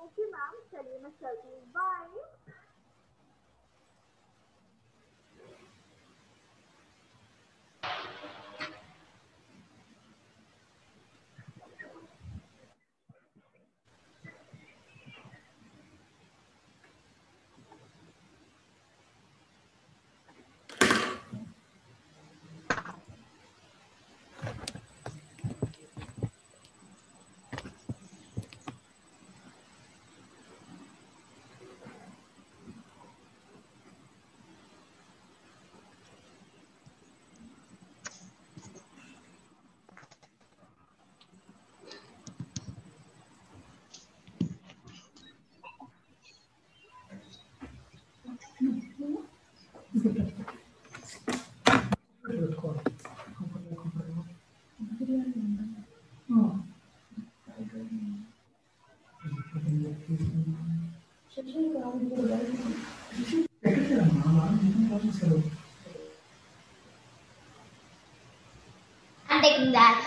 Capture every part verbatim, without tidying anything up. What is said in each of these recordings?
Okay ma'am, चलिए मैं चलती हूँ, bye. I'm taking that.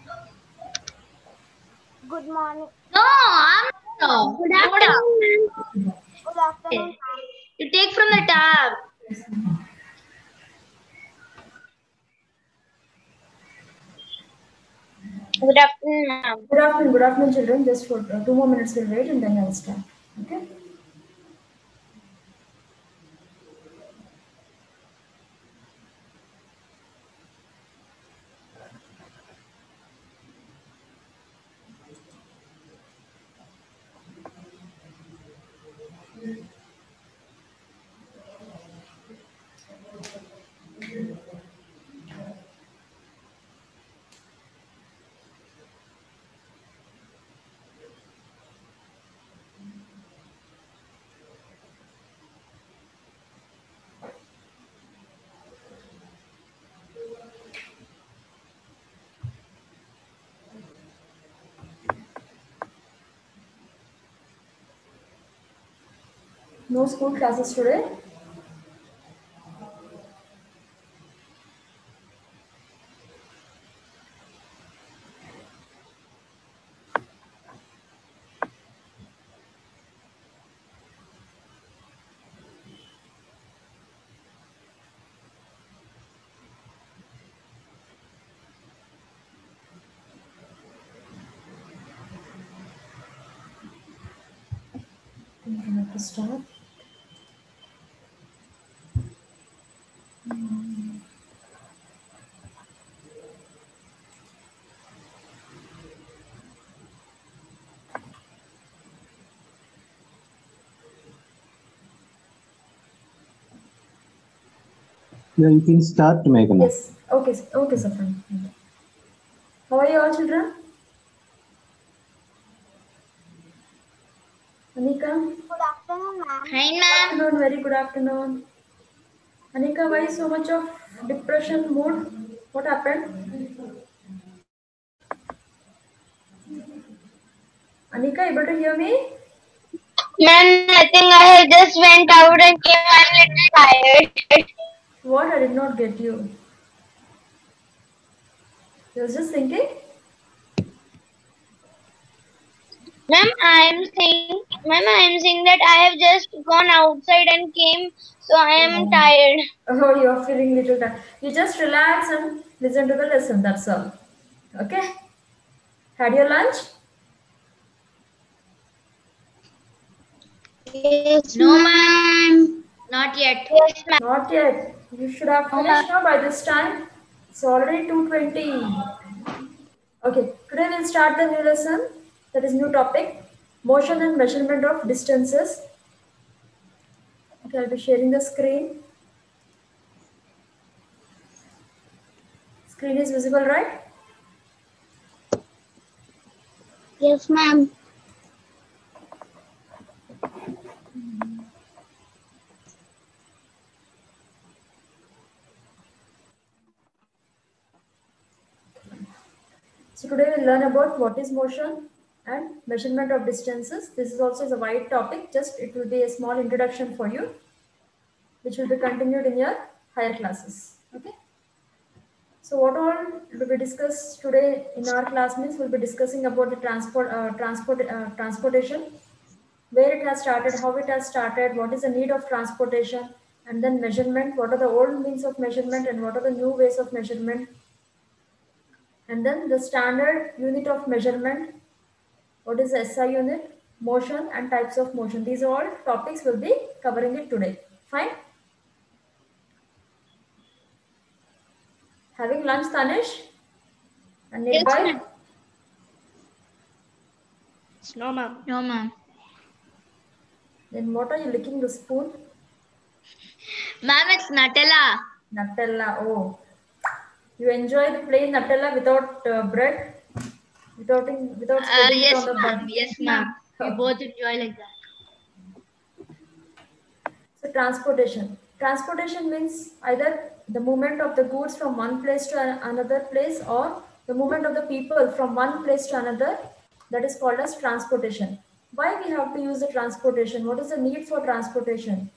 Good morning. No, I'm no. Good No, no. afternoon. Good afternoon, ma'am. You take from the tab. Good afternoon, ma'am. Good afternoon, good afternoon, children. Just for uh, two more minutes, we'll wait and then I'll start. Okay? No school classes today. We have to start. Yeah, you can start, Meghana. Yes. Okay. s- Okay, sir. Fine. How are you all, children? Anika? Good afternoon, ma'am. Fine, Good ma'am. afternoon. Very good afternoon. Anika, why so much of depression mood? What happened? Anika, able to hear me? Ma'am, nothing. I just went out and came. I'm a little tired. What? I did not get you. You was just thinking? Ma'am, I'm saying, ma'am, I'm saying that I have just gone outside and came, so I am tired. Oh, you're feeling little tired. You just relax and listen to the lesson. That's all. Okay? Had your lunch? Yes, no, ma'am. Not yet. Yes, ma'am. Not yet. You should have No, ma'am. finished now by this time. It's already two twenty. Okay, today we'll start the new lesson. That is new topic. Motion and measurement of distances. Okay, I'll be sharing the screen. Screen is visible, right? Yes, ma'am. So today we'll learn about what is motion and measurement of distances. This is also a wide topic. Just it will be a small introduction for you, which will be continued in your higher classes. Okay. So what all will be discussed today in our class means we'll be discussing about the transport, uh, transport, uh, transportation. where it has started, how it has started, what is the need of transportation, and then measurement, what are the old means of measurement and what are the new ways of measurement, and then the standard unit of measurement, what is the S I unit, motion and types of motion. These all topics will be covering it today. Fine. Having lunch, Tanish? And Yes, nearby? ma'am. No, ma'am. No, ma'am. Then what are you licking the spoon? Ma'am, it's Nutella. Nutella. Oh, you enjoy the plain Nutella without uh, bread, without in, without Uh, spreading it yes, on the ma'am. bun. Yes, ma'am. We both enjoy like that. So transportation. Transportation means either the movement of the goods from one place to an- another place, or the movement of the people from one place to another. That is called as transportation. Why we have to use the transportation? What is the need for transportation?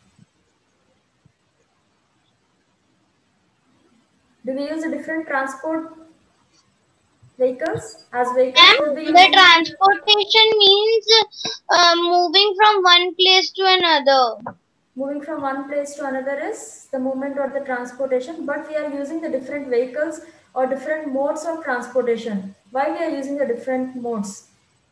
Do we use a different transport vehicles? As vehicles will be Ma'am, the using transportation means uh, moving from one place to another. moving from one place to another is the movement or the transportation, but we are using the different vehicles or different modes of transportation. Why we are using the different modes?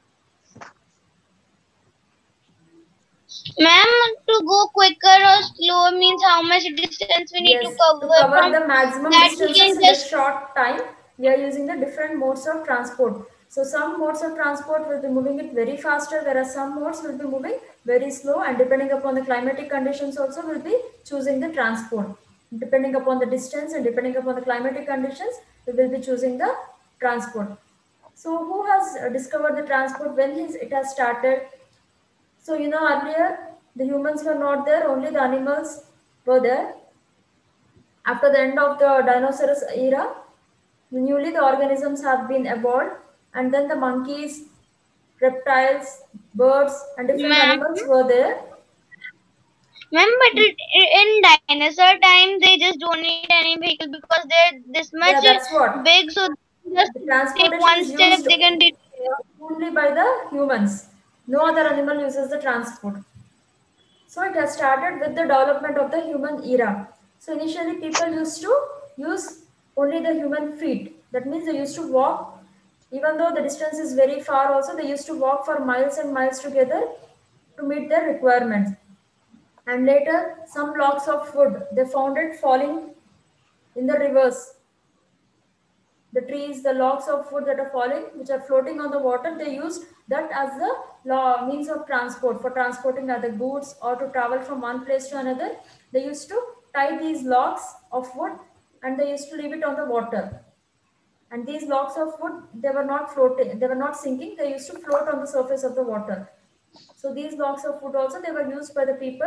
Ma'am, to go quicker or slower means how much distance we need to Yes, to cover cover from the maximum that we distances can in a just short time, we are using the different modes of transport. So some modes of transport will be moving it very faster, whereas some modes will be moving very slow, and depending upon the climatic conditions also will be choosing the transport. Depending upon the distance and depending upon the climatic conditions, we will be choosing the transport. So who has uh, discovered the transport, when his, it has started? So you know earlier the humans were not there, only the animals were there. After the end of the dinosaurs era, newly the organisms have been evolved, and then the monkeys, reptiles, birds, and different ma'am. animals were there. Ma'am, but it, in dinosaur time they just don't need any vehicle because they're this much Yeah, that's what. big, so just The take transportation one is step used they can reach. only by the humans. No other animal uses the transport. So it has started with the development of the human era. So initially people used to use only the human feet. That means they used to walk, even though the distance is very far also, they used to walk for miles and miles together to meet their requirements. And later some logs of wood, they found it falling in the rivers. The trees, the logs of wood that are falling, which are floating on the water, they used that as the law, means of transport for transporting other goods or to travel from one place to another. They used to tie these logs of wood and they used to leave it on the water. And these logs of wood, they were not floating, they were not sinking, they used to float on the surface of the water. So these logs of wood also, they were used by the people,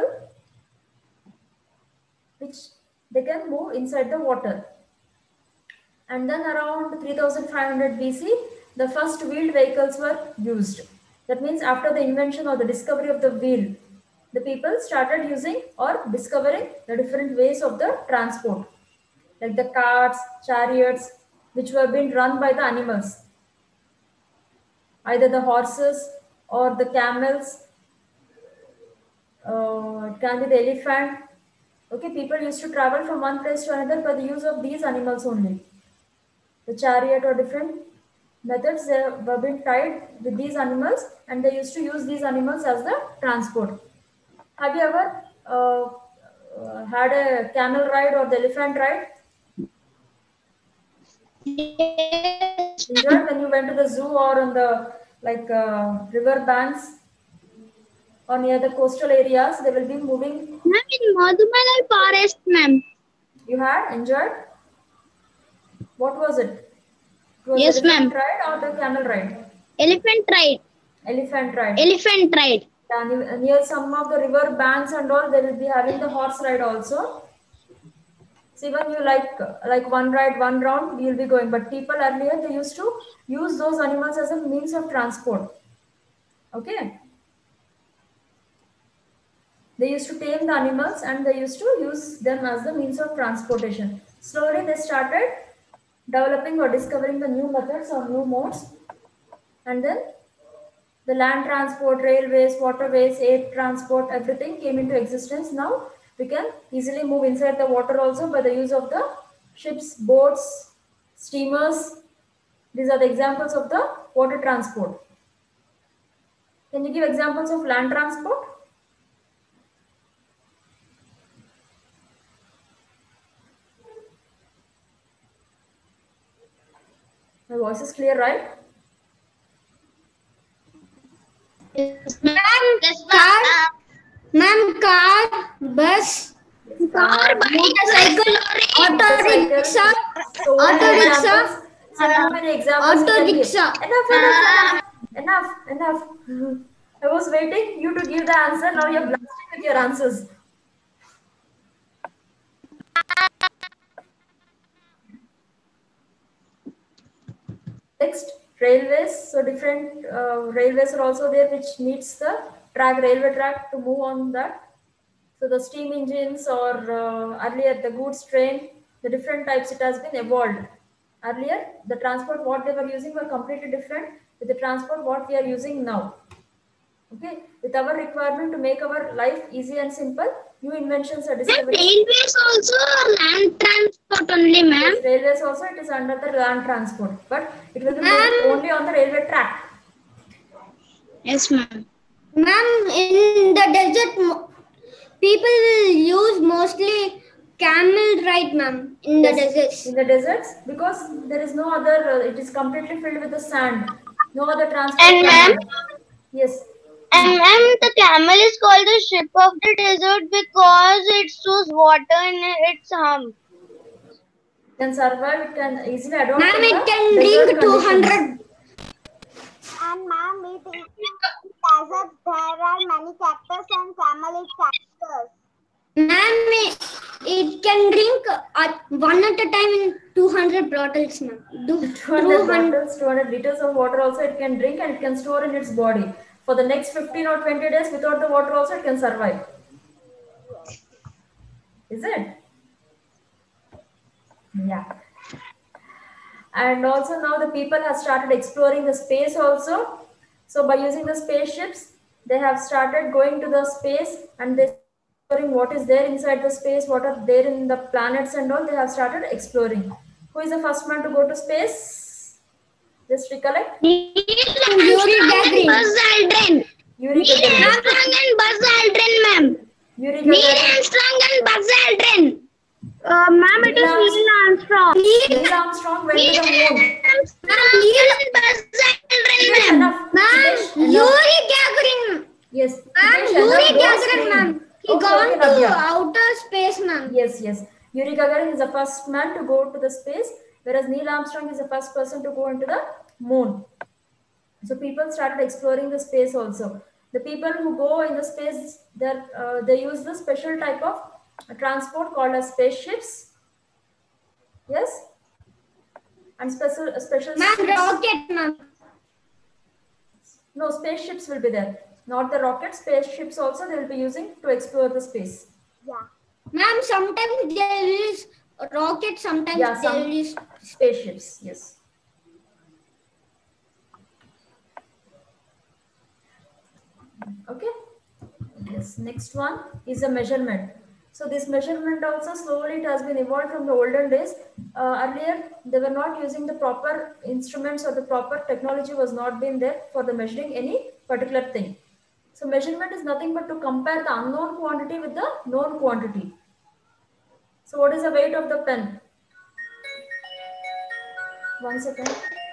which they can move inside the water. And then around three thousand five hundred B C, the first wheeled vehicles were used. That means after the invention or the discovery of the wheel, the people started using or discovering the different ways of the transport, like the carts, chariots, which were being run by the animals, either the horses or the camels, uh, it can be the elephant. Okay, people used to travel from one place to another by the use of these animals only. The chariot or different methods, they were being tied with these animals and they used to use these animals as the transport. Have you ever uh, uh, had a camel ride or the elephant ride? Yes, Enjoyed when you went to the zoo or on the like uh, river banks or near the coastal areas, they will be moving. ma'am, in Madhumalal forest, ma'am. You had enjoyed? What was it? It was Yes, elephant ma'am. ride or the camel ride? Elephant ride. Elephant ride. Elephant ride. And near near some of the river banks and all, they will be having the horse ride also. So even you like like one ride, one round, you'll be going. But people earlier, they used to use those animals as a means of transport. Okay. They used to tame the animals and they used to use them as the means of transportation. Slowly they started developing or discovering the new methods or new modes. And then The land transport, railways, waterways, air transport, everything came into existence. Now we can easily move inside the water also by the use of the ships, boats, steamers. These are the examples of the water transport. Can you give examples of land transport? My voice is clear, right? Ma'am, car, ma'am, car, bus, Car, motorcycle, auto rickshaw, So many auto rickshaw, examples. So many examples. auto you can give. rickshaw. Enough, enough, enough, enough, enough. I was waiting you to give the answer. Now you're blasting with your answers. Next, railways. So different uh, railways are also there, which needs the track, railway track to move on that. So the steam engines or uh, earlier the goods train, the different types it has been evolved. Earlier, the transport what they were using were completely different with the transport what we are using now. Okay, with our requirement to make our life easy and simple, new inventions are discovered. Railways also land transport only, ma'am. Yes, railways also it is under the land transport, but it will be moving only on the railway track. Yes, ma'am. Ma'am, in the desert, mo- people will use mostly camel ride, ma'am, in the Yes, deserts. in the deserts, because there is no other, uh, it is completely filled with the sand. No other transport. And can ma'am, happen. Yes. And ma'am, the camel is called the ship of the desert because it stores water in its hump. Can survive, it can easily adopt. Ma'am, in it the can desert drink two conditions. hundred. And ma'am, it is desert. There are many cactus and camel eat cactus. Ma'am, it, it can drink at one at a time in two hundred bottles, ma'am. Do- two hundred bottles, two hundred liters of water also it can drink and it can store in its body. For the next fifteen or twenty days without the water also it can survive. Is it? Yeah. And also now the people have started exploring the space also. So by using the spaceships, they have started going to the space and they exploring what is there inside the space, what are there in the planets and all. They have started exploring. Who is the first man to go to space? Just recollect. Yuri Gagarin. Buzz Aldrin. Yuri Neil Gagarin. Armstrong and Buzz Aldrin, ma'am. Yuri Neil Gagarin. Armstrong and Buzz Aldrin. Uh, ma'am, it is Neil Armstrong. Neil Armstrong went to the moon. Neil and Buzz Aldrin, ma'am. Enough. Ma'am, Suresh, enough. Yuri Gagarin. Yes. Ma'am, Suresh, Yuri enough. Don't Gagarin, scream. ma'am. He Okay, gone okay, to Navya. outer space, ma'am. Yes, yes. Yuri Gagarin is the first man to go to the space, whereas Neil Armstrong is the first person to go into the moon. So people started exploring the space also. The people who go in the space, uh, they use the special type of transport called as spaceships. Yes? And special, special Ma'am, ships. rocket, ma'am. No, spaceships will be there. Not the rockets, spaceships also they will be using to explore the space. Yeah. Ma'am, sometimes there is rocket, sometimes Yeah, there some is. spaceships, yes. Okay. Yes, next one is a measurement. So this measurement also slowly it has been evolved from the olden days. Uh, earlier, they were not using the proper instruments or the proper technology was not been there for the measuring any particular thing. So measurement is nothing but to compare the unknown quantity with the known quantity. So what is the weight of the pen? One second.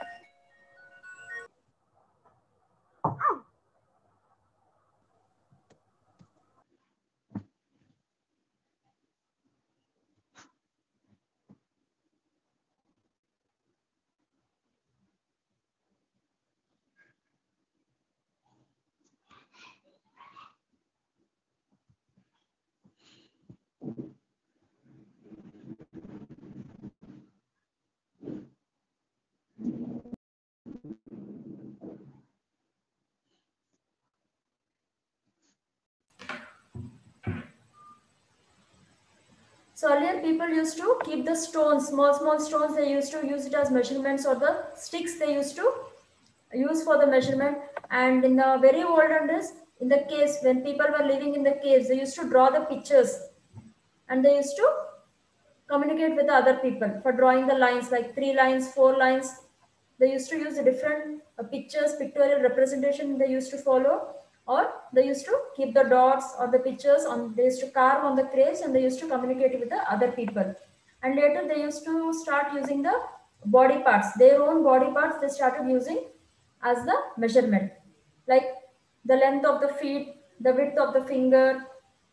So earlier people used to keep the stones, small, small stones, they used to use it as measurements or the sticks they used to used for the measurement. And in the very olden days, in the caves, when people were living in the caves, they used to draw the pictures and they used to communicate with the other people for drawing the lines, like three lines, four lines. They used to use the different uh, pictures, pictorial representation they used to follow, or they used to keep the dots or the pictures on, they used to carve on the caves and they used to communicate with the other people. And later they used to start using the body parts, their own body parts they started using as the measurement, like the length of the feet, the width of the finger,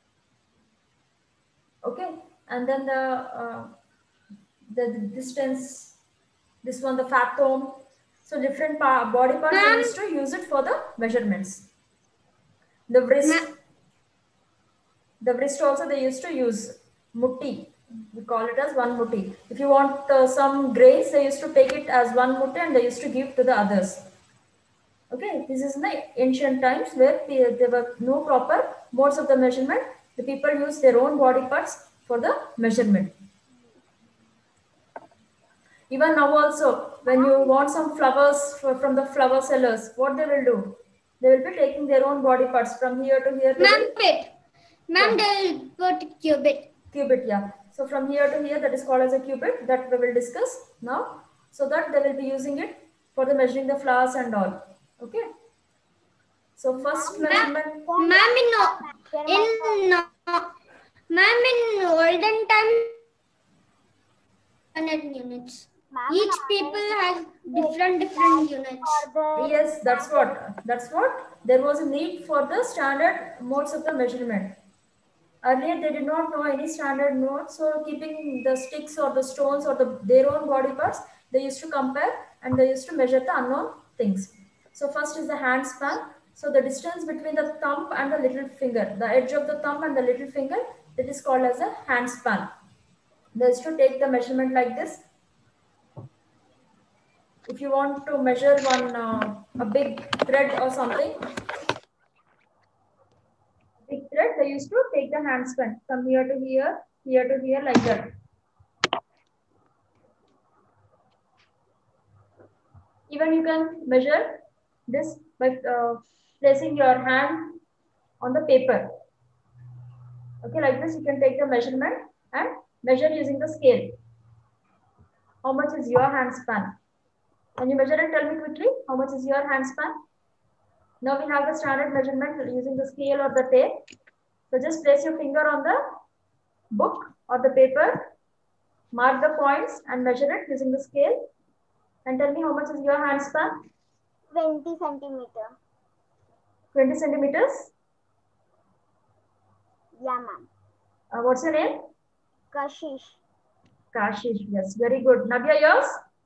okay, and then the uh, the, the distance, this one the fathom. So different pa- body parts they used to use it for the measurements. The wrist, the wrist also they used to use mutti. We call it as one mutti. If you want uh, some grains, they used to take it as one mutti and they used to give to the others. Okay, this is in the ancient times where there were no proper modes of the measurement. The people use their own body parts for the measurement. Even now also, when you want some flowers for, from the flower sellers, what they will do? They will be taking their own body parts from here to here. Ma'am, bit. Ma'am, they will put cubit. Cubit, yeah. So from here to here, that is called as a cubit, that we will discuss now. So that they will be using it for the measuring the flowers and all. Okay. So first measurement. Ma'am, in in ma'am in olden times, one hundred units. Each people has different different units. Yes, that's what. That's what. There was a need for the standard modes of the measurement. Earlier, they did not know any standard modes, so keeping the sticks or the stones or the their own body parts, they used to compare and they used to measure the unknown things. So first is the hand span. So the distance between the thumb and the little finger, the edge of the thumb and the little finger, that is called as a hand span. They used to take the measurement like this. If you want to measure one uh, a big thread or something, big thread, they used to take the hand span from here to here, here to here, like that. Even you can measure this by uh, placing your hand on the paper. Okay, like this, you can take the measurement and measure using the scale. How much is your hand span? Can you measure it? Tell me quickly. How much is your hand span? Now we have the standard measurement using the scale or the tape. So just place your finger on the book or the paper, mark the points and measure it using the scale. And tell me how much is your hand span? twenty centimeter. twenty centimeters? Yeah, ma'am. Uh, what's your name? Kashish. Kashish, yes, very good. Nabia, yours?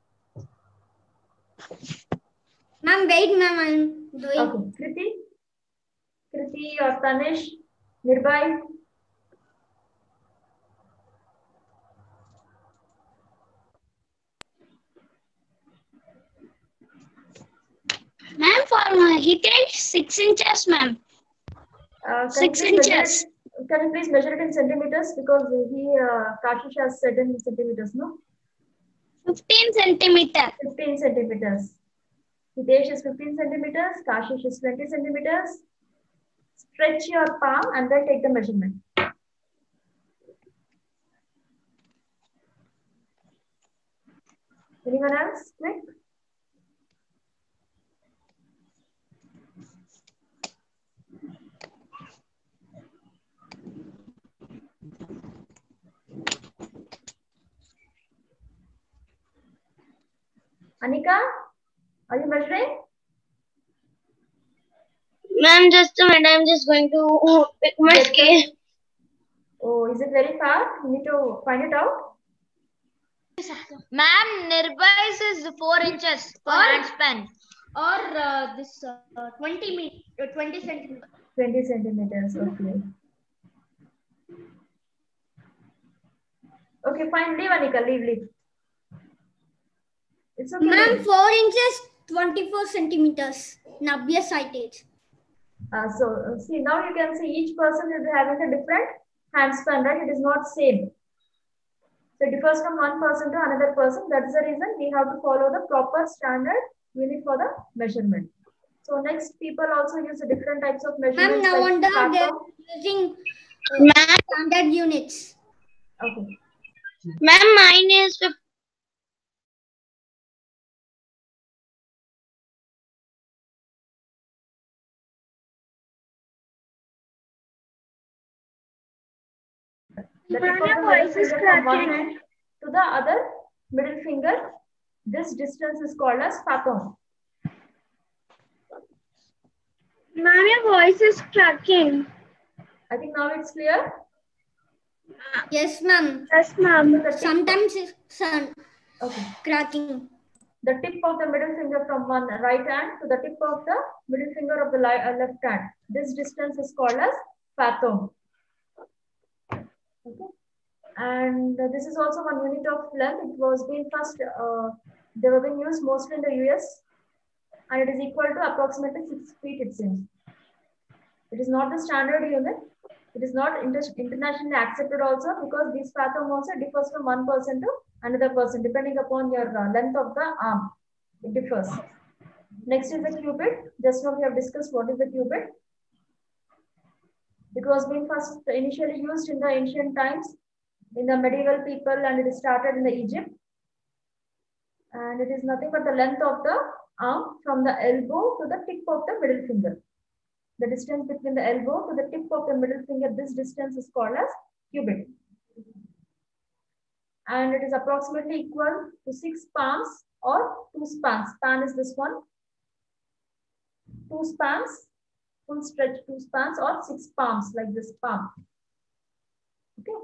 Ma'am, wait, ma'am, I'm doing. Okay, Kriti? Kriti or Tanish? Nirbhay? Ma'am, for my he takes six inches, ma'am. Uh, Six inches. It, can you please measure it in centimeters? Because he, uh, Kashish has said in centimeters, no? Fifteen centimeter. fifteen centimeters. Hitesh is fifteen centimeters. Kashish is twenty centimeters. Stretch your palm and then take the measurement. Anyone else? Quick. Anika, are you measuring? Ma'am, just a minute. I'm just going to pick my Get scale. the- Oh, is it very far? You need to find it out. Ma'am, Nirbhai's is four inches for hand span. Or uh, this uh, twenty me uh, twenty centimeters. twenty centimeters. Okay. Okay, fine. Leave, Anika. Leave, leave. It's okay. Ma'am, leave. four inches, twenty-four centimeters. Nabia cited. Uh, so, uh, see, now you can see each person will be having a different hand span, right? It is not same. So, it differs from one person to another person. That's the reason we have to follow the proper standard unit for the measurement. So next, people also use the different types of Ma'am, measurements no like wonder they're fathom. using uh, Ma'am, standard units. Okay. ma'am, mine is fif- The tip of the middle finger from one hand to the other middle finger. This distance is called as fathom. Ma'am, your voice is cracking. I think now it's clear. Yes, ma'am. Yes, ma'am. Sometimes it's uh, Okay. cracking. The tip of the middle finger from one right hand to the tip of the middle finger of the uh, left hand. This distance is called as fathom. Okay. And uh, this is also one unit of length. It was being first, uh, they were being used mostly in the U S, and it is equal to approximately six feet, it seems. It is not the standard unit. It is not inter internationally accepted also, because this fathom also differs from one person to another person depending upon your uh, length of the arm. It differs. Next is the cubit. Just now we have discussed what is the cubit. It was being first initially used in the ancient times in the medieval people, and it started in the Egypt. And it is nothing but the length of the arm from the elbow to the tip of the middle finger. The distance between the elbow to the tip of the middle finger, this distance is called as cubit. And it is approximately equal to six palms or two spans. Span is this one. Two spans, full stretch two spans, or six palms like this palm. Okay.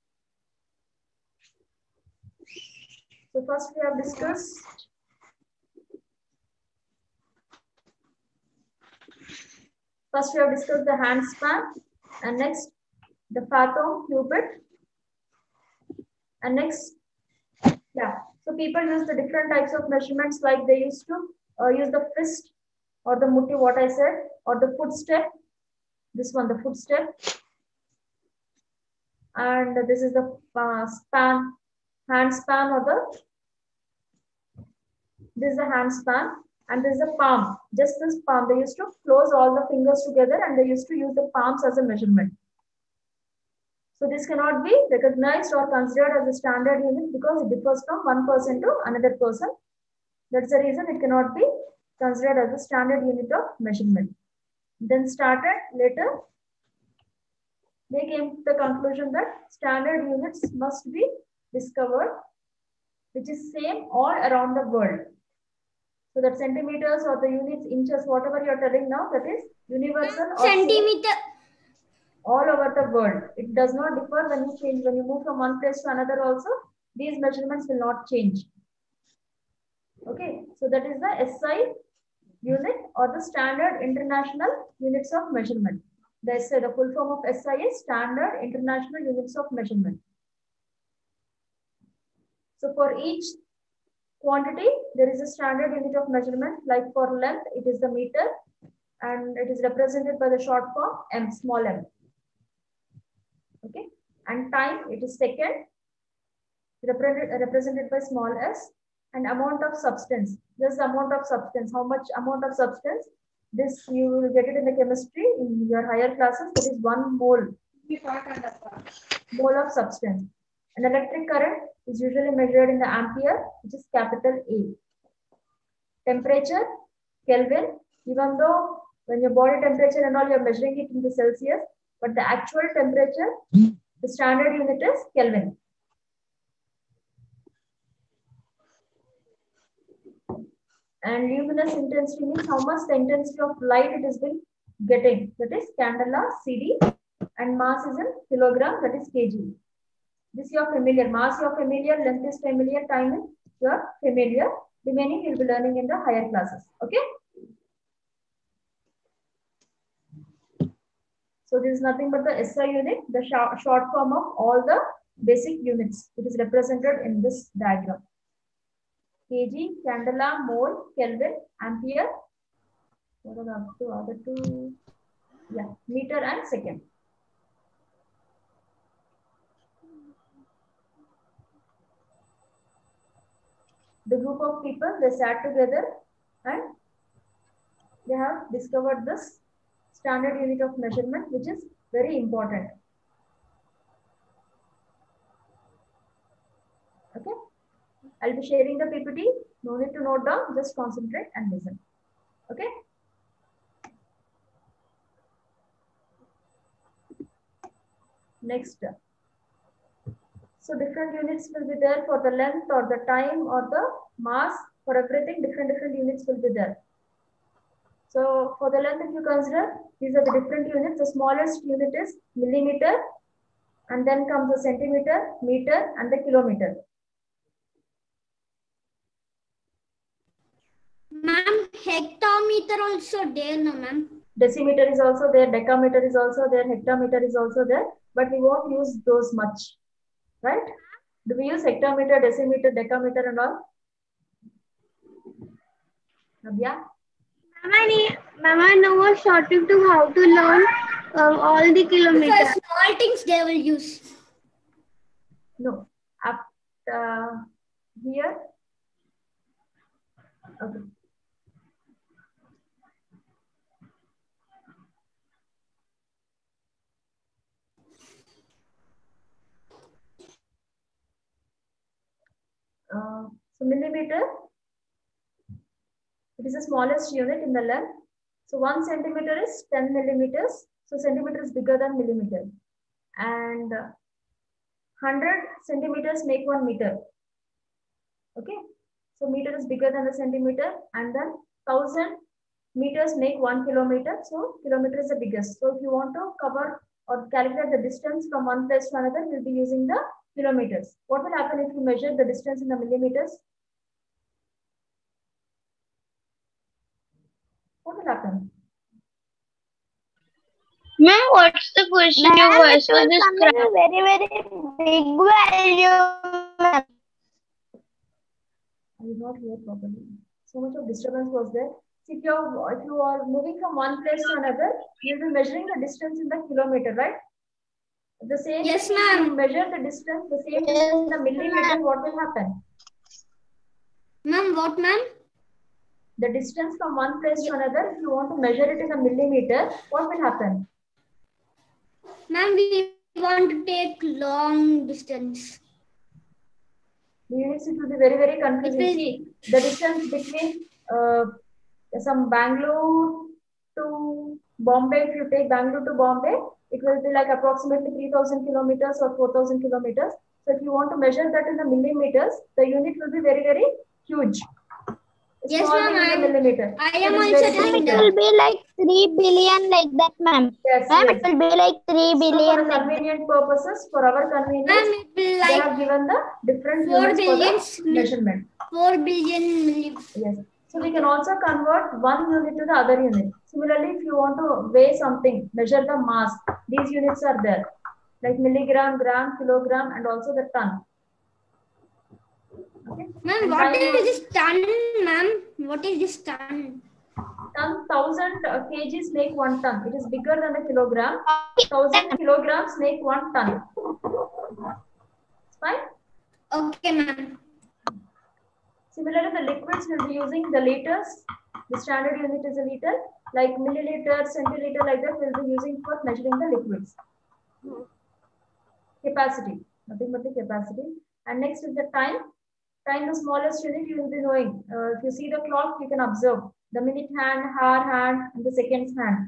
So first we have discussed First, we have discussed the hand span, and next the fathom, cubit, and next, yeah. So people use the different types of measurements, like they used to uh, use the fist or the mutti, what I said, or the footstep. This one, the footstep, and this is the uh, span, hand span, or the this is the hand span. And this is the palm, just this palm. They used to close all the fingers together, and they used to use the palms as a measurement. So this cannot be recognized or considered as a standard unit because it differs from one person to another person. That's the reason it cannot be considered as a standard unit of measurement. Then started later, they came to the conclusion that standard units must be discovered, which is same all around the world. So that centimeters or the units, inches, whatever you are telling now, that is universal or Centimeter. all over the world. It does not differ when you change, when you move from one place to another also, these measurements will not change. Okay, so that is the S I unit, or the standard international units of measurement. The S I, the full form of S I is standard international units of measurement. So for each quantity, there is a standard unit of measurement. Like for length, it is the meter, and it is represented by the short form m, small m. Okay, and time, it is second, represented represented by small s. And amount of substance, this amount of substance, how much amount of substance, this you will get it in the chemistry in your higher classes. That is one mole, mole of substance. An electric current is usually measured in the ampere, which is capital A. Temperature, Kelvin, even though when your body temperature and all, you're measuring it in the Celsius, but the actual temperature, the standard unit is Kelvin. And luminous intensity means how much the intensity of light it has been getting. That is candela, C D, and mass is in kilogram, that is kg. This you are familiar. Mass you are familiar, length is familiar, time is you are familiar. Remaining you will be learning in the higher classes. Okay. So this is nothing but the S I unit, the short form of all the basic units. It is represented in this diagram. Kg, candela, mole, Kelvin, ampere. What are the other two? Yeah, meter and second. The group of people, they sat together and they have discovered this standard unit of measurement, which is very important. Okay, I'll be sharing the P P T. No need to note down, just concentrate and listen. Okay. Next. So different units will be there for the length or the time or the mass. For everything, different different units will be there. So for the length, if you consider, these are the different units. The smallest unit is millimeter, and then comes the centimeter, meter, and the kilometer. Ma'am, hectometer also there, no ma'am? Decimeter is also there, decameter is also there, hectometer is also there, but we won't use those much, right? Do we use hectometer, decimeter, decameter and all? Nabia? Mama, I know a shortcut to how to learn uh, all the For kilometers. small things they will use. No. Up uh, here. Okay. Uh, so millimeter, it is the smallest unit in the length. So one centimeter is ten millimeters. So centimeter is bigger than millimeter. And one hundred centimeters make one meter. Okay. So meter is bigger than the centimeter, and then one thousand meters make one kilometer. So kilometer is the biggest. So if you want to cover or calculate the distance from one place to another, we'll be using the kilometers. What will happen if you measure the distance in the millimeters? What will happen? Ma'am, what's the question you Ma'am, were it so will this come in a very, very big value, ma'am. I did not hear properly. So much of disturbance was there. See, if you're if you are moving from one place to another, you'll be measuring the distance in the kilometer, right? The same Yes, thing, if you ma'am. measure the distance, the same distance in the millimeter, what will happen? Ma'am, what ma'am? The distance from one place to another, if you want to measure it in a millimeter, what will happen? Ma'am, we want to take long distance. The units, it will be very, very confusing. It will- See, the distance between uh, some Bangalore to Bombay, if you take Bangalore to Bombay, it will be like approximately three thousand kilometers or four thousand kilometers. So if you want to measure that in the millimeters, the unit will be very, very huge. It's Yes, small ma'am, in the I'm- millimeter. I It am is also very telling big. It will be like three billion like that, ma'am. Yes, Ma'am, yes. it will be like three So for billion the like that. convenient purposes, for our Ma'am, convenience, it will they like have given the different four units for billion the measurement. four billion milli. Yes. So we can also convert one unit to the other unit. Similarly, if you want to weigh something, measure the mass, these units are there, like milligram, gram, kilogram, and also the ton. Okay. Ma'am, And what time is also- this ton, ma'am? What is this ton? Ton, thousand uh, kgs make one ton. It is bigger than a kilogram. Thousand kilograms make one ton. Fine. Okay, ma'am. Similarly, the liquids will be using the liters. The standard unit is a liter. Like milliliter, centiliter, like that, we'll be using for measuring the liquids. Capacity, nothing but the capacity. And next is the time. Time, the smallest unit you will be knowing. Uh, if you see the clock, you can observe the minute hand, hour hand, and the seconds hand.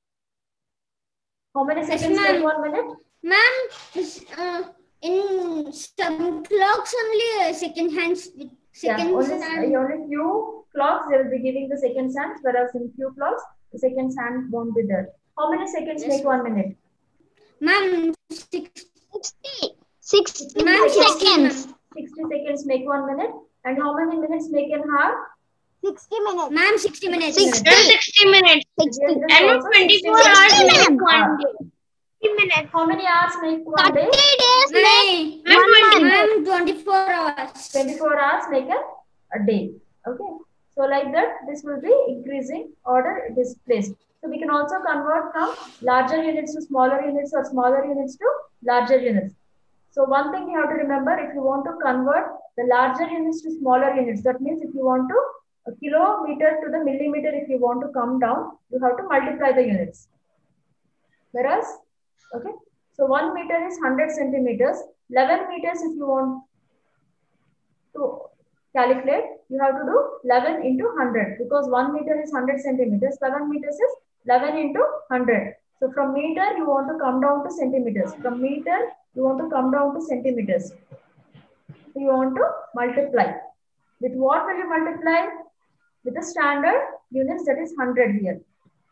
How many Yes, seconds make ma'am. one minute? Ma'am, this, uh, in some clocks only uh, second hands with Yeah, seconds only, and only few clocks they will be giving the seconds hand, whereas in few clocks the seconds hand won't be there. How many seconds Yes, make one minute? ma'am six, sixty. sixty ma'am sixty, seconds. ma'am. sixty seconds make one minute. And how many minutes make an hour? sixty minutes. Ma'am sixty minutes. Six. Ma'am, sixty minutes. sixty. Here this And also twenty-four sixty hours minutes. make one Hour. day. fifty minutes. How many hours make one day? thirty days make Ma'am, one month. ma'am twenty-four hours. twenty-four hours make a, a day. Okay. So like that, this will be increasing order it is placed. So we can also convert from larger units to smaller units or smaller units to larger units. So one thing you have to remember, if you want to convert the larger units to smaller units, that means if you want to a kilometer to the millimeter, if you want to come down, you have to multiply the units. Whereas, okay, so one meter is one hundred centimeters. eleven meters, if you want to calculate, you have to do eleven into one hundred, because one meter is one hundred centimeters. eleven meters is eleven into one hundred. So from meter, you want to come down to centimeters. From meter, you want to come down to centimeters. So you want to multiply. With what will you multiply? With the standard units, that is one hundred here.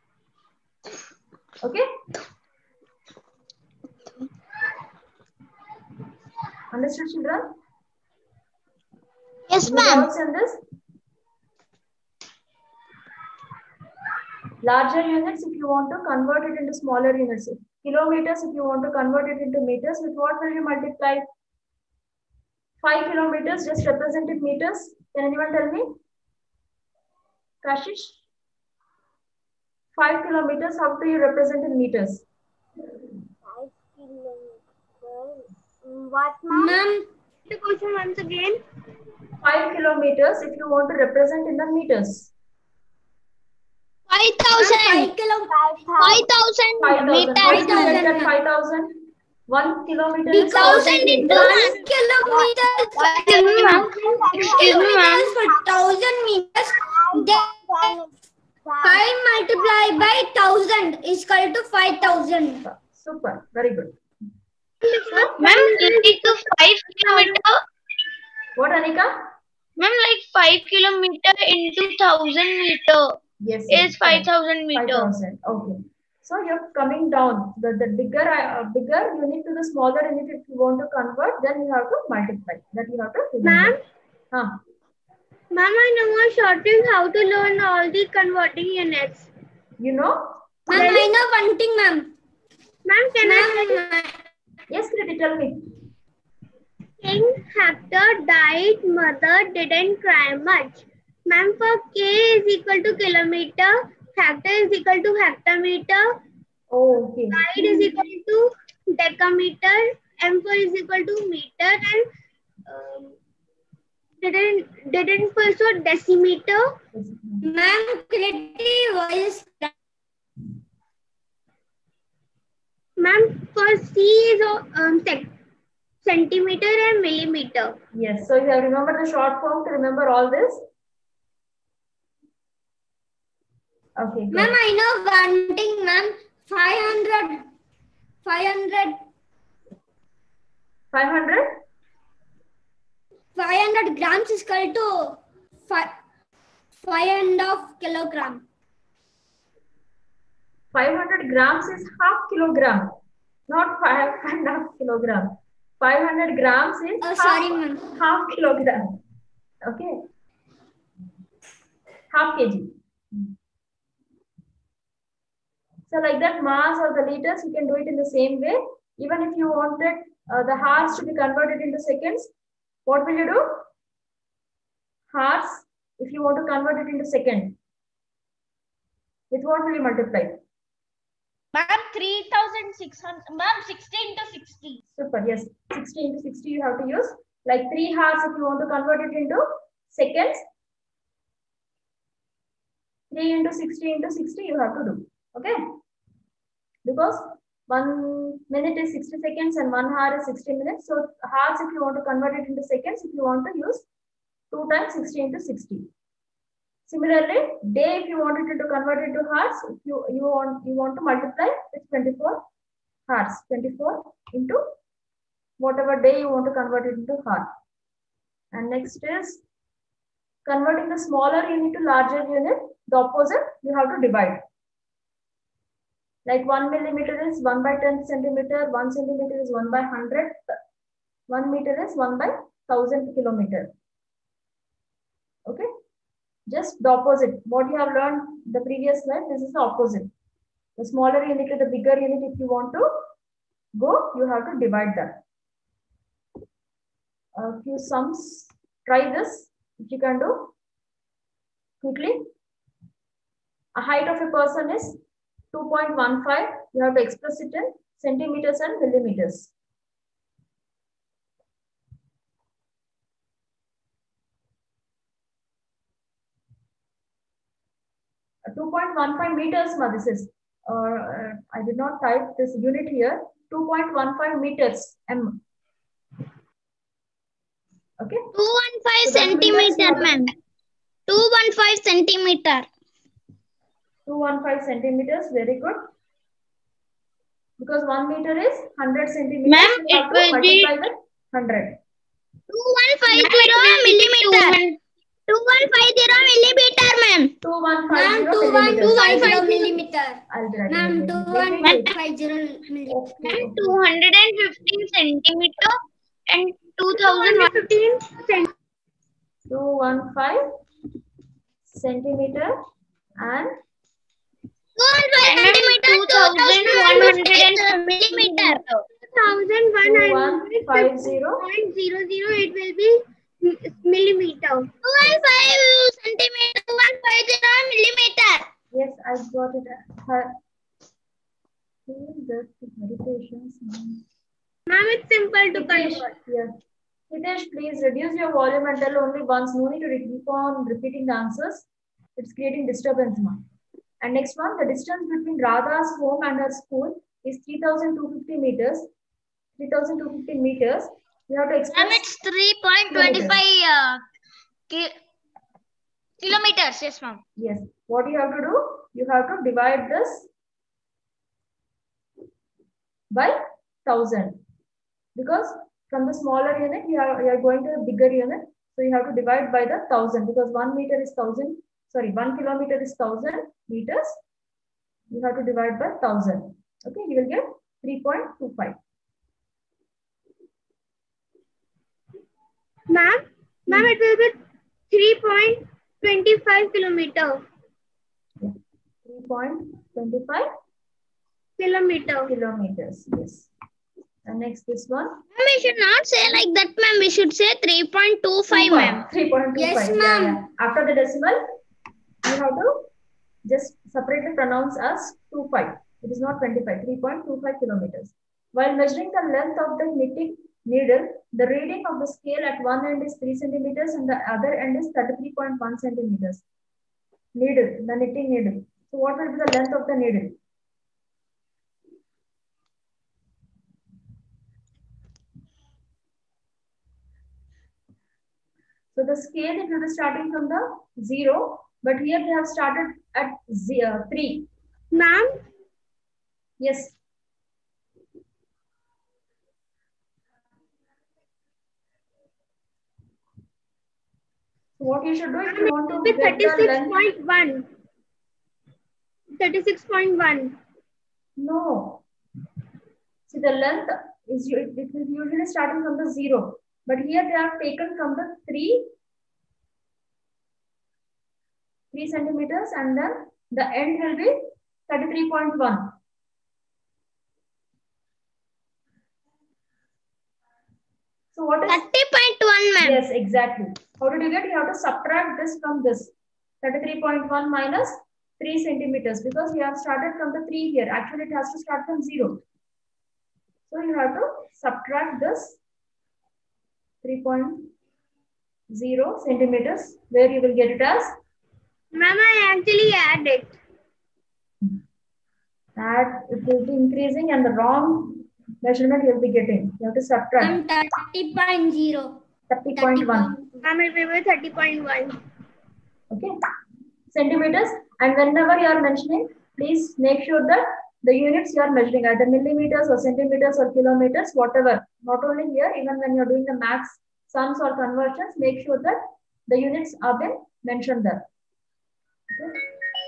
Okay? Understood, children? Yes, Any ma'am. doubts in this? Larger units, if you want to convert it into smaller units. Kilometers, if you want to convert it into meters, with what will you multiply? five kilometers, just represent it meters. Can anyone tell me? Kashish? five kilometers, how do you represent in meters? Five kilometers. What, ma'am? Ma'am, The question once again. five kilometers, if you want to represent in the meters. Five five thousand. kilo. Five five thousand thousand. meters. How do you get that ma'am. five thousand? one kilometer is Because thousand into one kilometer. Excuse me, ma'am. Excuse me, ma'am. Kilometers for thousand meters. Then five multiplied by thousand is equal to five thousand. Super, very good. Ma'am, like five kilometer. What, Anika? Ma'am, like five kilometer into thousand meter Yes. is five thousand Five meter. thousand. Okay. So you're coming down. The, the bigger uh, bigger unit to the smaller unit, if you want to convert, then you have to multiply. That you have to remember. Huh. Ma'am, I know a short trick how to learn all the converting units. You know? Ma'am, I know one thing, ma'am. Ma'am, can I Ma'am, Yes, Kriti, tell me. King Hector died, mother didn't cry much. Ma'am, for K is equal to kilometer, hectare is equal to hectometer, Oh, okay. died is equal to decameter, M four is equal to meter, and um, didn't didn't also decimeter. ma'am, Kriti voice. Ma'am, for C is um, sec- centimeter and millimeter. Yes. So you have remembered the short form to remember all this. Okay. Good. Ma'am, I know one thing, ma'am. five hundred. five hundred. five hundred? five hundred grams is equal to five, five and a half kilogram. five hundred grams is half kilogram, not five and a half kilogram. five hundred grams is Oh, half, sorry, ma'am. half kilogram. Okay. Half kg. So like that, mass or the liters, you can do it in the same way. Even if you wanted uh, the hours to be converted into seconds, what will you do? Hours, if you want to convert it into second, with what will you multiply? Ma'am, three thousand six hundred. Ma'am, sixty into sixty. Super, yes. sixty into sixty you have to use. Like three hours if you want to convert it into seconds. three into sixty into sixty you have to do. Okay? Because one minute is sixty seconds and one hour is sixty minutes. So hours if you want to convert it into seconds, if you want to use two times sixty into sixty. Similarly, day if you wanted to convert it into hours, if you, you want you want to multiply with twenty-four hours. twenty-four into whatever day you want to convert it into hour. And next is converting the smaller unit to larger unit. The opposite, you have to divide. Like one millimeter is one by ten centimeter, one centimeter is one by one hundred, one meter is one by one thousand kilometer. Okay? Just the opposite. What you have learned the previous slide, this is the opposite. The smaller unit to the bigger unit, if you want to go, you have to divide that. A few sums. Try this, if you can do quickly. A height of a person is two point one five. You have to express it in centimeters and millimeters. two point one five meters, ma, this is, uh, uh, I did not type this unit here, two point one five meters, M. Okay. two hundred fifteen So that meters centimeter, you have to- ma'am. two hundred fifteen centimeter. two hundred fifteen centimeters, very good. Because one meter is one hundred centimeters. Ma'am, you have it to will be- multiply with one hundred. two thousand one hundred fifty millimeter. two thousand one hundred fifty millimeter, ma'am. two one Ma'am, five two zero one two five millimeters. zero millimeter. I'll be writing Ma'am, it. two Wait, one wait, wait. five zero millimeter. Okay, okay. two hundred fifteen centimeter and two thousand one hundred fifteen centimeter. two hundred fifteen centimeter and two hundred centimeter. two thousand one hundred millimeter. thousand one two one hundred five zero. point zero zero. It will be m- millimeter. two hundred fifteen centimeter. two hundred fifty millimeter. Yes, I got it. Her- Just very patience. Ma'am, it's simple to Hitesh, convert. yes. Hitesh, please reduce your volume and tell only once. No need to re- keep on repeating the answers. It's creating disturbance, ma'am. And next one, the distance between Radha's home and her school is three thousand two hundred fifty meters. three thousand two hundred fifty meters. You have to express. Ma'am, it's three point two five uh, ki kilometers. Yes, ma'am. Yes. What you have to do? You have to divide this by thousand, because from the smaller unit you are you are going to the bigger unit, so you have to divide by the thousand, because one meter is thousand. Sorry, one kilometer is thousand meters. You have to divide by thousand. Okay, you will get three point two five. Ma'am, ma'am, it will be three point two five kilometer. Three point two five Kilometer. kilometers. Yes. And next this one. Ma'am, we should not say like that, ma'am. We should say three point two five, ma'am. three point two five. Yes, ma'am. After the decimal, you have to just separately pronounce as two five. It is not twenty-five, three point two five kilometers. While measuring the length of the knitting needle, the reading of the scale at one end is three centimeters and the other end is thirty-three point one centimeters. Needle, the knitting needle. So what will be the length of the needle? So the scale, it will be starting from the zero, but here they have started at zero, three. Ma'am, Yes. So what you should do if you want it will to be get the thirty-six length. point one. thirty-six point one. No. See, the length is u- it is usually starting from the zero, but here they have taken from the three, three centimeters, and then the end will be thirty-three point one. So what is? thirty point one, ma'am. Yes, exactly. How did you get? You have to subtract this from this. thirty-three point one minus three centimeters, because you have started from the three here. Actually, it has to start from zero. So you have to subtract this three point zero centimeters, where you will get it as Ma'am, I actually added. that it will be increasing, and the wrong measurement you will be getting. You have to subtract Ma'am, thirty point zero. thirty point one. Ma'am, it will be thirty point one. Okay, centimeters. And whenever you are mentioning, please make sure that the units you are measuring, either millimeters or centimeters or kilometers, whatever. Not only here, even when you are doing the maths, sums or conversions, make sure that the units are been mentioned there. Okay.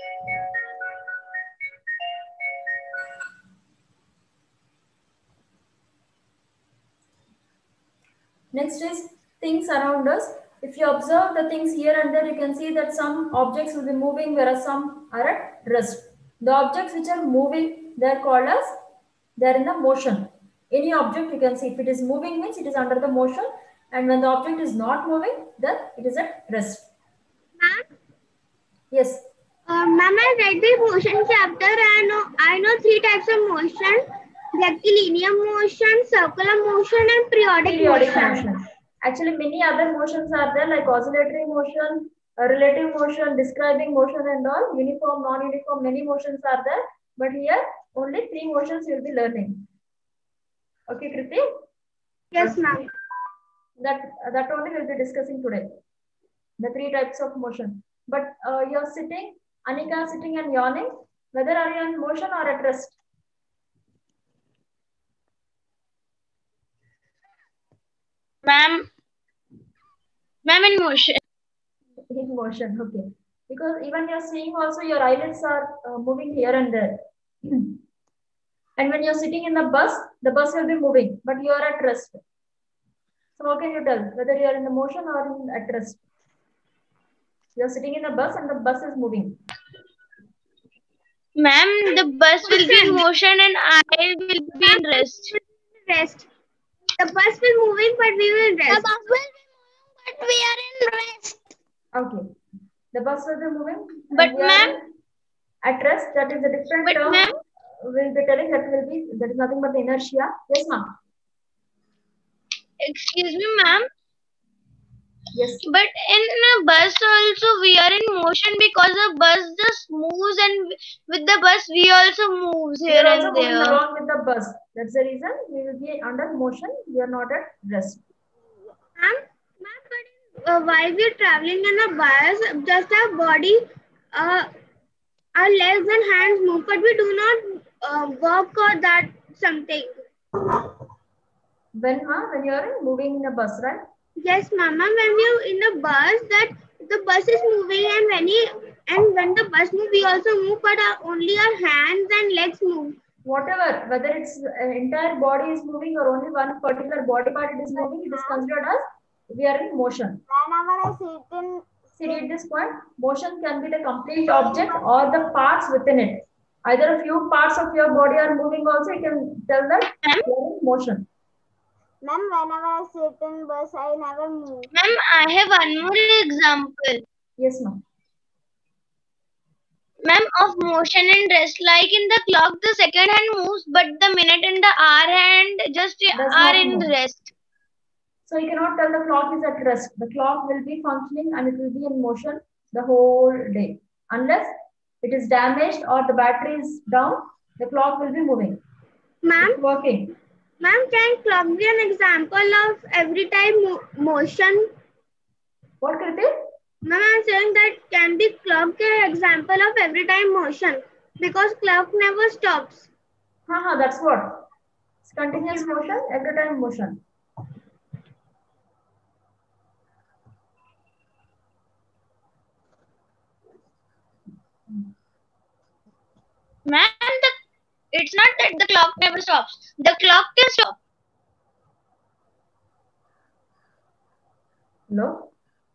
Next is things around us. If you observe the things here and there, you can see that some objects will be moving, whereas some are at rest. The objects which are moving, they are called as, they are in the motion. Any object you can see, if it is moving means it is under the motion, and when the object is not moving, then it is at rest. Ma'am, Yes. uh, ma'am, I read the motion chapter. I know, I know three types of motion: rectilinear motion, circular motion, and periodic, Periodic motion. motion. Actually, many other motions are there, like oscillatory motion, uh, relative motion, describing motion and all, uniform, non-uniform, many motions are there. But here only three motions you will be learning. Okay, Kriti? Yes, ma'am. That, that only we'll be discussing today. The three types of motion. But uh, you're sitting, Anika sitting and yawning. Whether are you in motion or at rest? Ma'am, ma'am in motion. In motion, okay. Because even you're seeing also your eyelids are uh, moving here and there. And when you're sitting in the bus, the bus will be moving, but you are at rest. So how can you tell whether you are in the motion or in at rest? You are sitting in the bus and the bus is moving. Ma'am, the bus will be in motion and I will be in rest. Rest. The bus will moving, but we will rest. The bus will be moving, but we are in rest. Okay. The bus will be moving. But ma'am, at rest, that is a different but term. ma'am, We'll be telling that will be, that is nothing but the inertia. Yes, ma'am. excuse me, ma'am. Yes. But in a bus also we are in motion because the bus just moves and with the bus we also moves here We are also and moving there. along with the bus. That's the reason we will be under motion. We are not at rest. Ma'am, ma'am, but uh, while we are traveling in a bus, just our body, uh, our legs and hands move, but we do not uh, walk or that something. When, ma, when you are moving in a bus, right? Yes, mama. When we are in a bus, that the bus is moving, and when he, and when the bus moves, we also move, but our, only our hands and legs move. Whatever, whether it's uh, entire body is moving or only one particular body part it is moving, it is considered as we are in motion. Whenever I sit in, See, at this point, motion can be the complete object or the parts within it. Either a few parts of your body are moving also, you can tell that you are in motion. ma'am, whenever I sit in bus, I never move. Ma'am, I have one more example. Yes, ma'am. Ma'am, of motion and rest. Like in the clock, the second hand moves, but the minute and the hour hand just Does are not in move. rest. So you cannot tell the clock is at rest. The clock will be functioning and it will be in motion the whole day. Unless it is damaged or the battery is down, the clock will be moving. Ma'am, It's working. ma'am, can clock be an example of every time mo motion? What, Kriti? Ma'am, I'm saying that can be clock an example of every time motion because clock never stops. Haha, that's what. It's continuous motion, every time motion. Ma'am, the, it's not that the clock never stops. The clock can stop. Hello?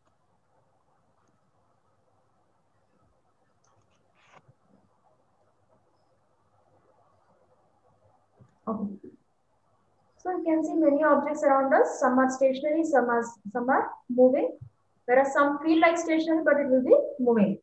Okay. So you can see many objects around us. Some are stationary, some are some are moving. Whereas some feel like stationary, but it will be moving.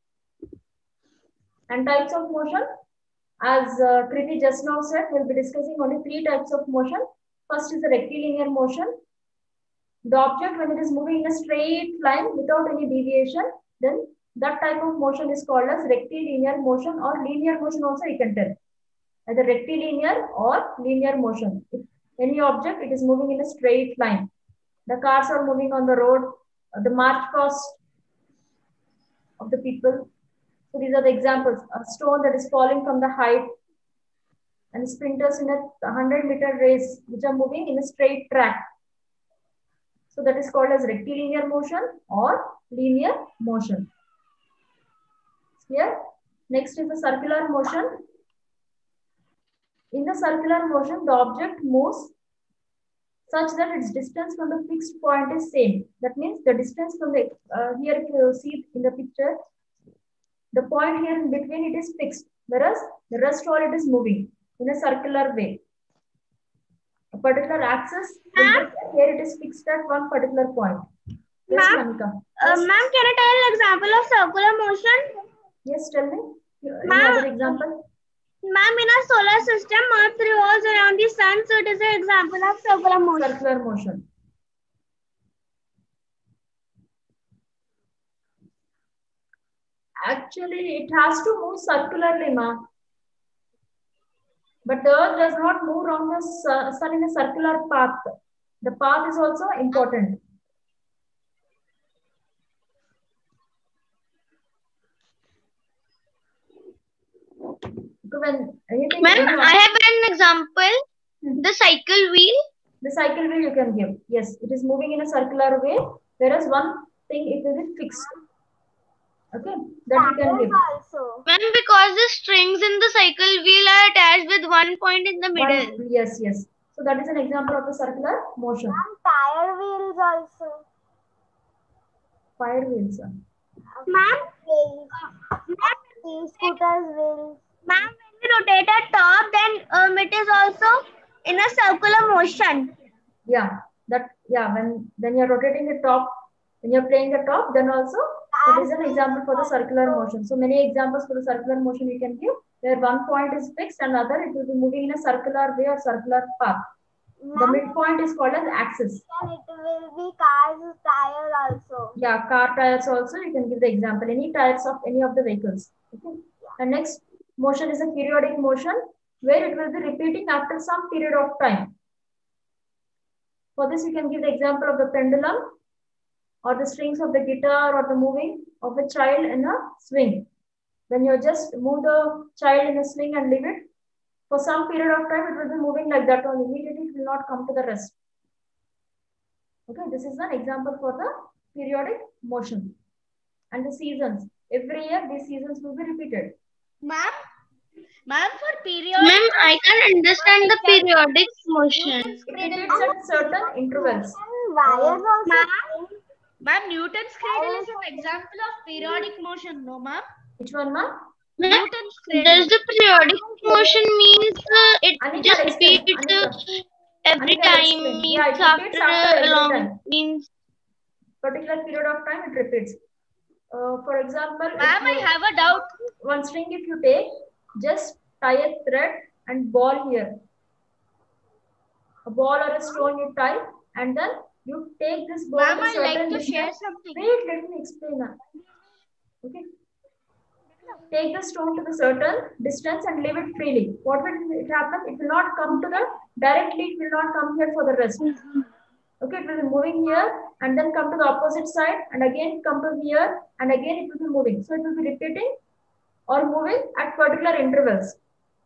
And types of motion, as uh, Kriti just now said, we'll be discussing only three types of motion. First is the rectilinear motion. The object, when it is moving in a straight line without any deviation, then that type of motion is called as rectilinear motion, or linear motion also you can tell. Either rectilinear or linear motion. If any object, it is moving in a straight line. The cars are moving on the road, the march past of the people. So these are the examples. A stone that is falling from the height, and sprinters in a one hundred meter race, which are moving in a straight track. So that is called as rectilinear motion or linear motion. Here, next is the circular motion. In the circular motion, the object moves such that its distance from the fixed point is same. That means the distance from the, uh, here if you see in the picture, the point here in between it is fixed, whereas the rest all it is moving in a circular way. A particular axis, here it is fixed at one particular point. Yes, Monica. Uh, Ma'am, can I tell an example of circular motion? Yes, tell me. Another example. Ma'am, in a solar system, Earth revolves around the sun, so it is an example of circular motion. Circular motion. Actually, it has to move circularly, ma. But the Earth does not move around the sun in a circular path. The path is also important. So when anything, Ma'am, I have an example. The cycle wheel. The cycle wheel you can give. Yes, it is moving in a circular way, whereas one thing it will be fixed. Okay, that you can give. Also. Ma'am, because the strings in the cycle wheel are attached with one point in the middle. One, yes, yes. So that is an example of the circular motion. And tire wheels also. Fire wheels. Ma'am, Wheels. E-scooters wheels. ma'am, when we rotate a top, then um, it is also in a circular motion. Yeah, that yeah. When when you're rotating the top, when you're playing the top, then also it is an example for the circular motion. So many examples for the circular motion you can give. Where one point is fixed, and other it will be moving in a circular way or circular path. The midpoint is called as axis. And it will be cars tire also. Yeah, car tires also you can give the example. Any tires of any of the vehicles. Okay. The next motion is a periodic motion where it will be repeating after some period of time. For this, you can give the example of the pendulum or the strings of the guitar or the moving of a child in a swing. When you just move the child in a swing and leave it, for some period of time, it will be moving like that only. Immediately, it will not come to the rest. Okay, this is an example for the periodic motion. And the seasons. Every year, these seasons will be repeated. Ma'am, ma'am, for period. Ma'am, I can understand the periodic motion. It repeats at certain intervals. And wires also. Ma'am, Newton's cradle is an example of periodic motion, no, ma'am? Which one, ma'am? Newton's cradle. Does the periodic motion means uh, it Anika, just explain. repeats uh, Anika. every Anika, time explain. means Yeah, it after repeats after a every long time. means Particular period of time, it repeats. Uh, for example, if Ma'am, I you- have a doubt. one string if you take, just tie a thread and ball here. A ball or a stone you tie, and then you take this ball Ma'am, to I'd like certain to distance. share something. Wait, let me explain that. Okay. Take the stone to the certain distance and leave it freely. What will it happen? It will not come to the directly. It will not come here for the rest. Okay, it will be moving here and then come to the opposite side and again come to here and again it will be moving. So it will be repeating or moving at particular intervals.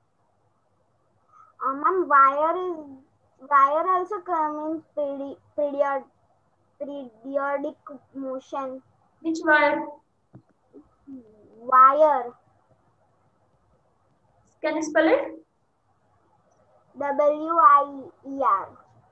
Um, and wire is wire also comes in period periodic motion. Which wire? Wire. Can you spell it? W I E R.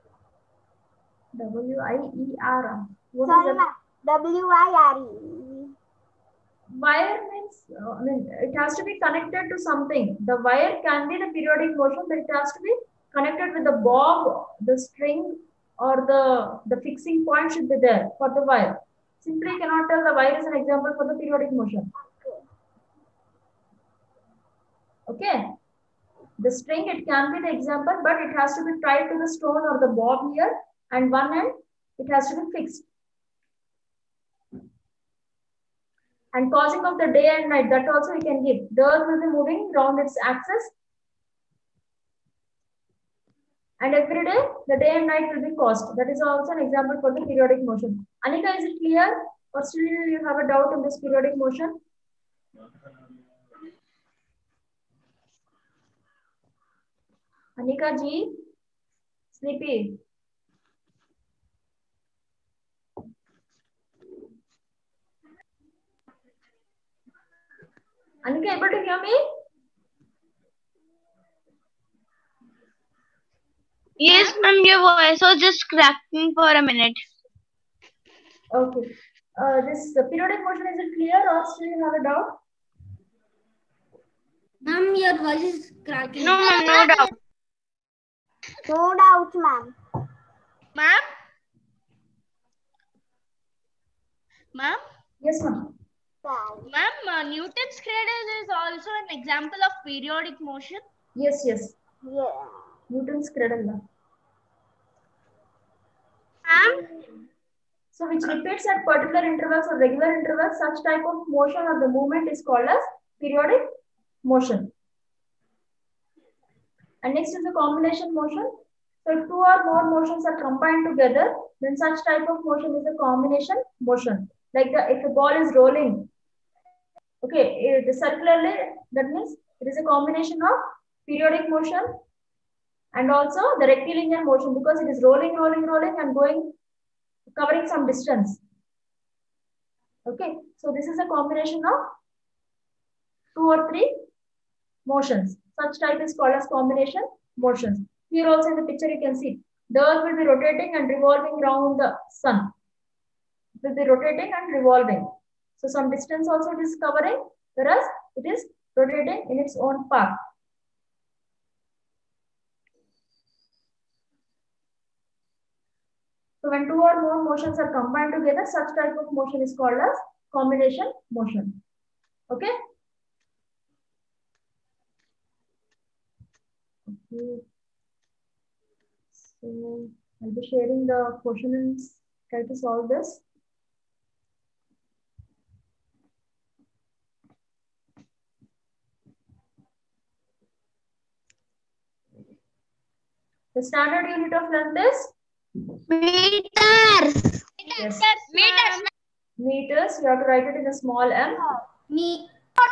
W I E R. What Sorry, is ma'am. W I R E. Wire means, uh, I mean, it has to be connected to something. The wire can be the periodic motion, but it has to be connected with the bob, the string, or the, the fixing point should be there for the wire. Simply you cannot tell the wire is an example for the periodic motion. Okay. The string, it can be the example, but it has to be tied to the stone or the bob here, and one end, it has to be fixed. And causing of the day and night, that also you can give. The earth will be moving around its axis. And every day, the day and night will be caused. That is also an example for the periodic motion. Anika, is it clear? Or still you have a doubt in this periodic motion? Anika ji, sleepy. Anika, able to hear me? yes, ma'am. Your voice was just cracking for a minute. Okay. Uh, this uh, periodic motion, is it clear or still you have a doubt? Ma'am, your voice is cracking. No, ma'am. No doubt. No doubt, ma'am. Ma'am? Ma'am? Yes, ma'am. Ma'am, uh, Newton's cradle is also an example of periodic motion. Yes, yes. Yeah. Newton's cradle. Ma'am, So which repeats at particular intervals or regular intervals, such type of motion or the movement is called as periodic motion. And next is the combination motion. So if two or more motions are combined together, then such type of motion is a combination motion. Like the, if a ball is rolling, okay, it is circularly, that means it is a combination of periodic motion and also the rectilinear motion, because it is rolling, rolling, rolling and going, covering some distance. Okay, so this is a combination of two or three motions. Such type is called as combination motions. Here also in the picture you can see the earth will be rotating and revolving around the sun. It will be rotating and revolving. So some distance also it is covering, whereas it is rotating in its own path. So when two or more motions are combined together, such type of motion is called as combination motion. Okay. Okay. So I'll be sharing the question and try to solve this. The standard unit of length is Meters. yes. Meters. Meters. You have to write it in a small m. Me.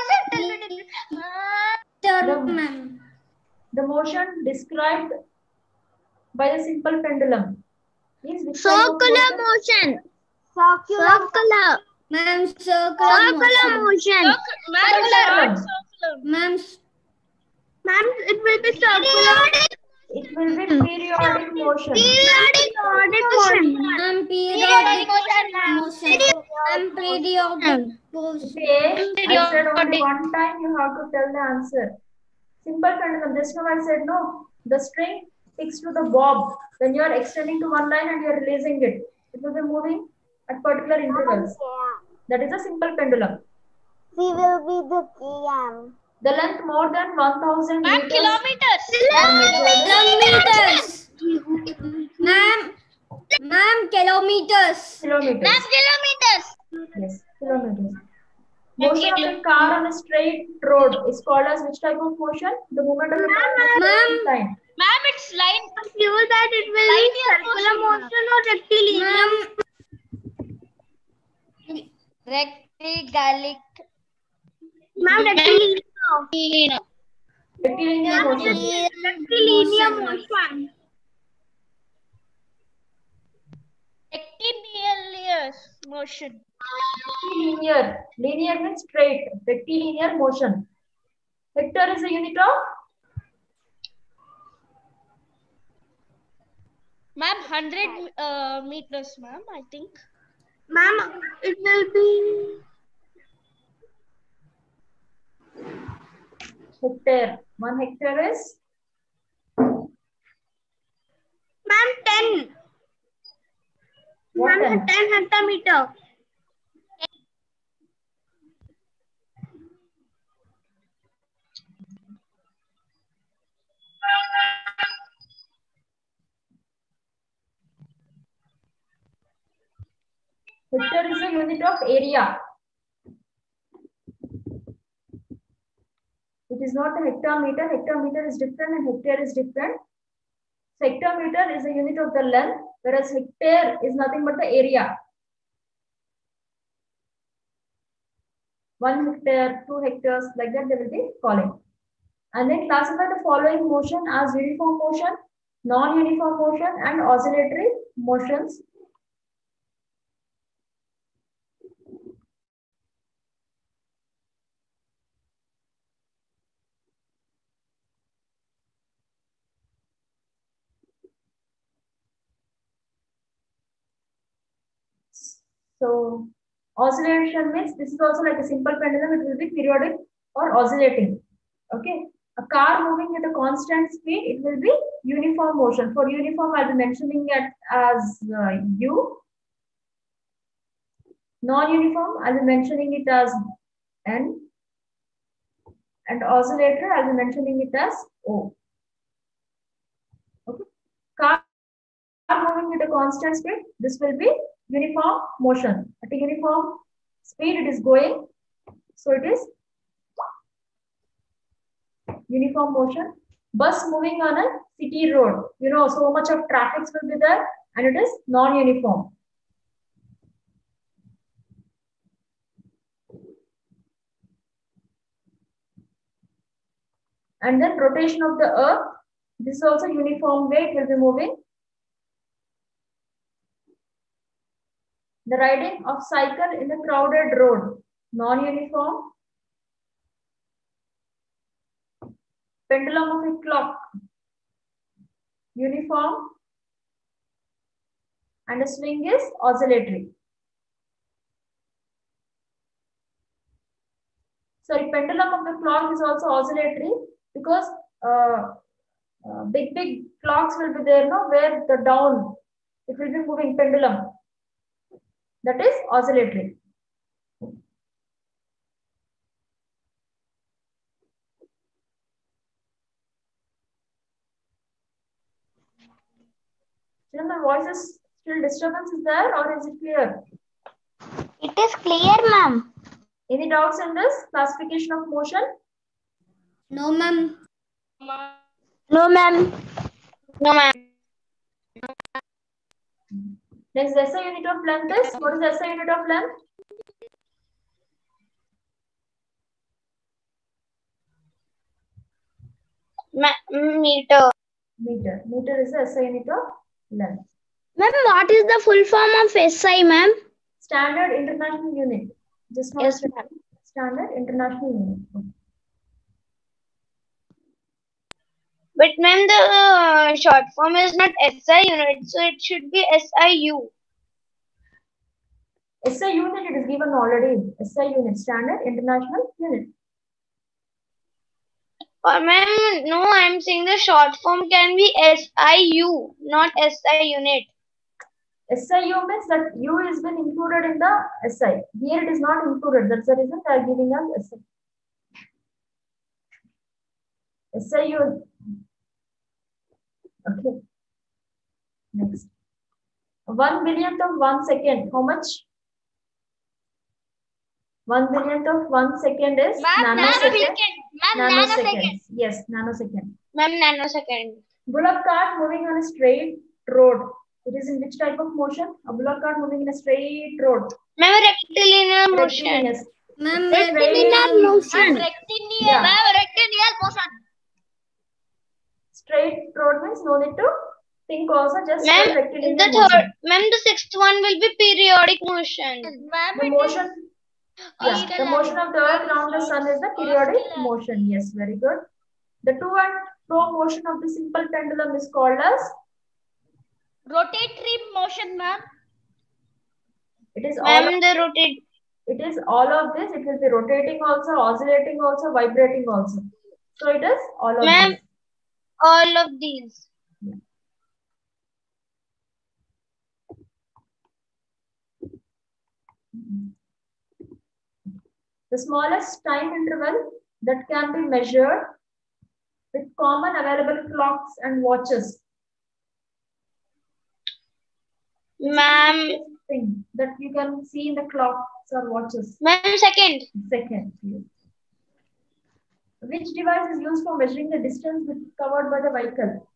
The, the motion described by the simple pendulum is which type of Circular motion? motion. Circular. Circular. Ma'am, circular Circular motion. motion. Pendulum. Ma'am, Ma'am, it will be circular. It will be periodic motion. Periodic motion. ma'am, periodic motion. Ma'am, periodic motion. Okay, I said only one time you have to tell the answer. Simple pendulum. Just now I said no. The string sticks to the bob. When you are extending to one line and you are releasing it, it will be moving at particular intervals. That is a simple pendulum. C will be the km. The length more than one thousand Ma'am, meters. kilometers. Kilometers. Kilometers. Ma'am, ma'am, kilometers. Kilometers. Ma'am, kilometers. Yes, kilometers. Motion of a car on a straight road is called as which type of motion? The movement of the car on a straight line. Ma'am, it's line. Confused that it will be circular motion or rectilinear. Ma'am, Rectilinear. Ma'am, rectilinear. Rectilinear motion. Rectilinear motion. Rectilinear motion. Linear. Linear means straight. Rectilinear motion. Hectare is a unit of? Ma'am, one hundred uh, meters, ma'am, I think. Ma'am, it will be Hectare. One hectare is? ma'am ten. What Ma'am, ten? ten hectometer. Hectare is a unit of area. It is not a hectometer. Hectometer is different and hectare is different. So hectometer is a unit of the length, whereas hectare is nothing but the area. One hectare, two hectares, like that they will be calling. And then classify the following motion as uniform motion, non-uniform motion, and oscillatory motions. So oscillation means this is also like a simple pendulum. It will be periodic or oscillating. Okay. A car moving with a constant speed, it will be uniform motion. For uniform, I'll be mentioning it as uh, U. Non-uniform, I'll be mentioning it as N. And oscillator, I'll be mentioning it as O. Okay. Car moving with a constant speed, this will be uniform motion. At a uniform speed it is going. So it is uniform motion. Bus moving on a city road. You know, so much of traffic will be there and it is non-uniform. And then rotation of the earth. This is also uniform way it will be moving. The riding of cycle in a crowded road. Non-uniform. Pendulum of a clock. Uniform. And a swing is oscillatory. Sorry, pendulum of the clock is also oscillatory because uh, uh, big, big clocks will be there, no, where the down, it will be moving pendulum. That is oscillatory. Children, my voice is still disturbance is there or is it clear? It is clear, ma'am. Any doubts in this classification of motion? No, ma'am. No, ma'am. No, ma'am. Next, S I unit of length is, what is S I unit of length? Ma meter. Meter. Meter is the S I unit of length. Ma'am, what is the full form of S I, ma'am? Standard International Unit. Just Yes, ma'am. Standard International Unit. But ma'am, the uh, short form is not S I unit, so it should be S I U. S I unit it is given already. S I unit, Standard International Unit. Or ma'am, no, I'm saying the short form can be S I U, not S I unit. S I U means that U is been included in the S I. Here it is not included. That's the reason they are giving us S I. S I U. Okay. Next. One billionth of one second. How much? One billionth of one second is nanosecond. Nanoseconds. Yes, nanosecond. Ma'am, nanosecond. Bullock cart moving on a straight road. It is in which type of motion? A bullock cart moving in a straight road. Ma'am, rectilinear motion. Rectilinear. Ma'am, Rectilinear motion. Yeah. Ma'am, rectilinear motion. Straight road means no need to think also, just Ma'am, rectilinear the motion. third, ma'am, the sixth one will be periodic motion. Ma'am, The it motion, is yeah, the motion of the earth around the sun is the periodic motion. Yes, very good. The to and fro motion of the simple pendulum is called as? rotatory motion, ma'am. It is all. Ma'am, the rotate. It is all of this. It will be rotating also, oscillating also, vibrating also. So it is all of Ma'am, this. all of these. Yeah. The smallest time interval that can be measured with common available clocks and watches. Ma'am, Thing that you can see in the clocks or watches. ma'am, second. Second, yes. Which device is used for measuring the distance covered by the vehicle?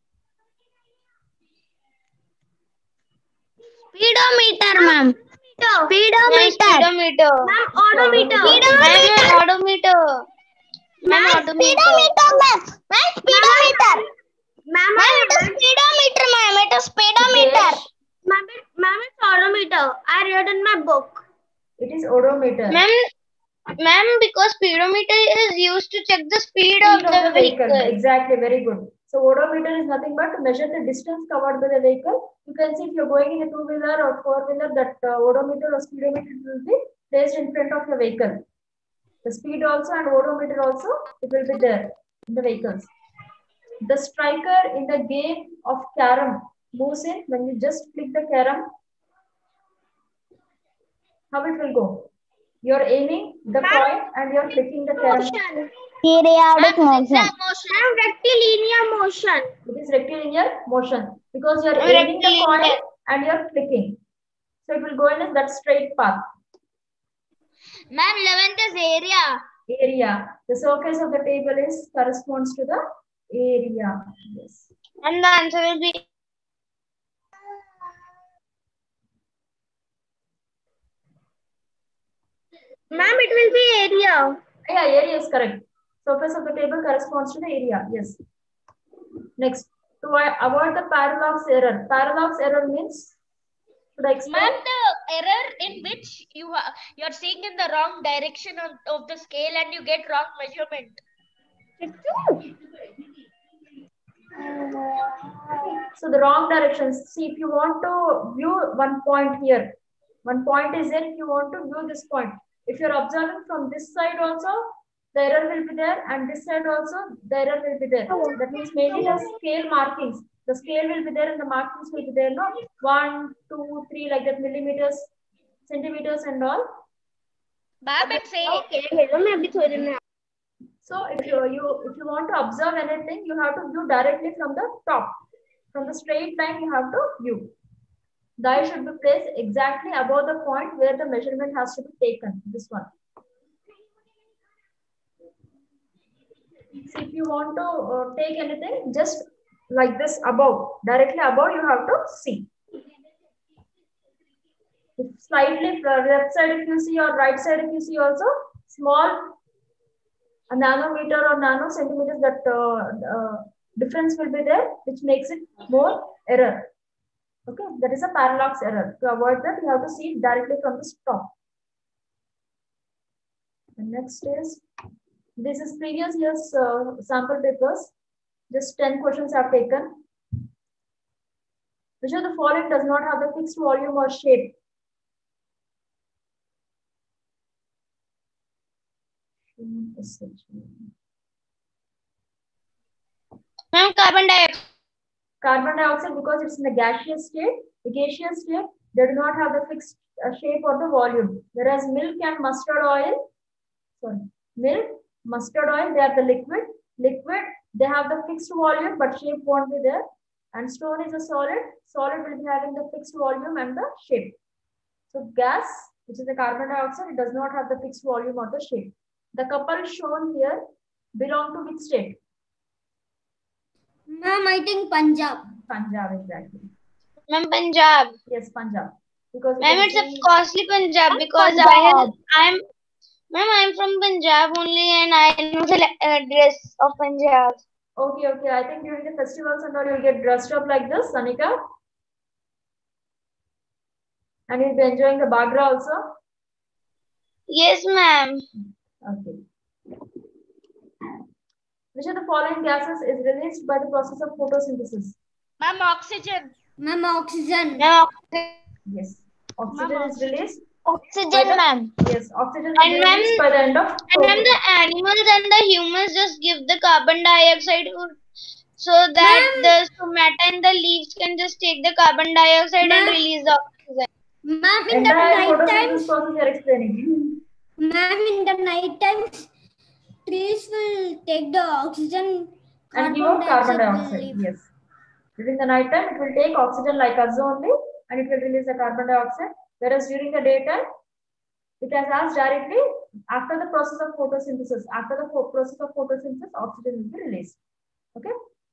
Speedometer, ma'am. Ma'am, Speedometer. speedometer. Ma'am, odometer. Ma'am, odometer. Ma'am, odometer. ma'am. Ma'am, speedometer. Ma'am, it is speedometer, ma'am. It is speedometer. Yes. Ma'am, it, ma'am, it's odometer. I read in my book. It is odometer. Ma'am, ma'am, because speedometer is used to check the speed, Speed of the vehicle. Exactly, very good. So odometer is nothing but to measure the distance covered by the vehicle. You can see if you're going in a two-wheeler or four-wheeler, that uh, odometer or speedometer will be placed in front of your vehicle. The speed also and odometer also, it will be there in the vehicles. The striker in the game of carom moves in when you just click the carom. How it will go? You're aiming the coin and you're clicking the carom. Motion. Periodic motion. Ma'am, rectilinear motion. It is rectilinear motion because you're Oh, aiming the coin rectilinear. and you're clicking. So it will go in that straight path. Ma'am, eleventh is area. Area. The surface of the table is corresponds to the area. Yes. And the answer will be Ma'am, it will be area. Yeah, area is correct. Surface of the table corresponds to the area. Yes. Next, to avoid the parallax error. Parallax error means, should I explain? Ma'am, the error in which you are you're seeing in the wrong direction of, of the scale and you get wrong measurement. So the wrong directions. See, if you want to view one point here, one point is there. If you want to view this point, if you're observing from this side also, the error will be there, and this side also, the error will be there. That means mainly the scale markings. The scale will be there and the markings will be there. No, one, two, three, like that, millimeters, centimeters, and all. Ma'am, it's a Okay. So if you, you if you want to observe anything, you have to view directly from the top. From the straight line, you have to view. The eye should be placed exactly above the point where the measurement has to be taken. This one. So if you want to uh, take anything, just like this above, directly above, you have to see. If slightly left side if you see, or right side if you see also, small a nanometer or nano centimeters, that uh, uh, difference will be there, which makes it more error. Okay, that is a parallax error. To avoid that, you have to see it directly from the top. The next is, this is previous year's uh, sample papers. Just ten questions I have taken. Which of the following does not have the fixed volume or shape? Ma'am, carbon dioxide. Carbon dioxide, because it's in the gaseous state. The gaseous state, they do not have the fixed uh, shape or the volume. Whereas milk and mustard oil, sorry, milk, mustard oil, they are the liquid. Liquid, they have the fixed volume, but shape won't be there. And stone is a solid. Solid will be having the fixed volume and the shape. So gas, which is the carbon dioxide, it does not have the fixed volume or the shape. The couple shown here belong to which state? Ma'am, I think Punjab. Punjab, exactly. Ma'am, Punjab. Yes, Punjab. Because Ma'am, it's see... a costly Punjab because Punjab. I have, I'm, ma'am, I'm from Punjab only and I know the address of Punjab. Okay, okay. I think during the festivals and all, you'll get dressed up like this, Sanika. And you'll be enjoying the Bagra also. Yes, ma'am. Okay. Which of the following gases is released by the process of photosynthesis? Ma'am, oxygen. Ma'am, oxygen. Ma'am, Yes. Oxygen Ma'am, is released. oxygen, ma'am. Yes, oxygen And is ma'am- released by the end of And ma'am, the animals and the humans just give the carbon dioxide so that the stomata and the leaves can just take the carbon dioxide and Ma'am. release the oxygen. Ma'am, in the entire night photosynthesis times, process you are explaining. ma'am, in the night times, trees will take the oxygen And give out carbon will dioxide. leave. Yes. During the night time, it will take oxygen like us only, and it will release the carbon dioxide. Whereas during the daytime, it has asked directly after the process of photosynthesis. After the pho- process of photosynthesis, oxygen will be released. Okay.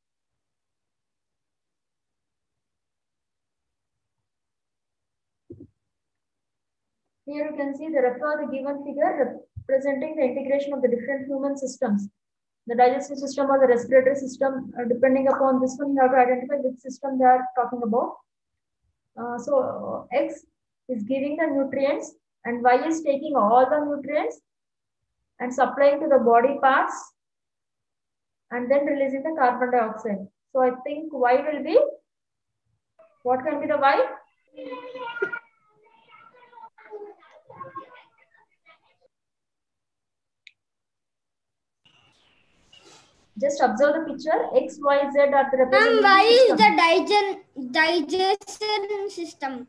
Here you can see the refer the given figure representing the integration of the different human systems. The digestive system or the respiratory system, uh, depending upon this one, you have to identify which system they are talking about. Uh, so uh, X is giving the nutrients and Y is taking all the nutrients and supplying to the body parts and then releasing the carbon dioxide. So I think Y will be, what can be the Y? Just observe the picture. X, Y, Z are the Ma'am, representing why is system. the digen digestion system?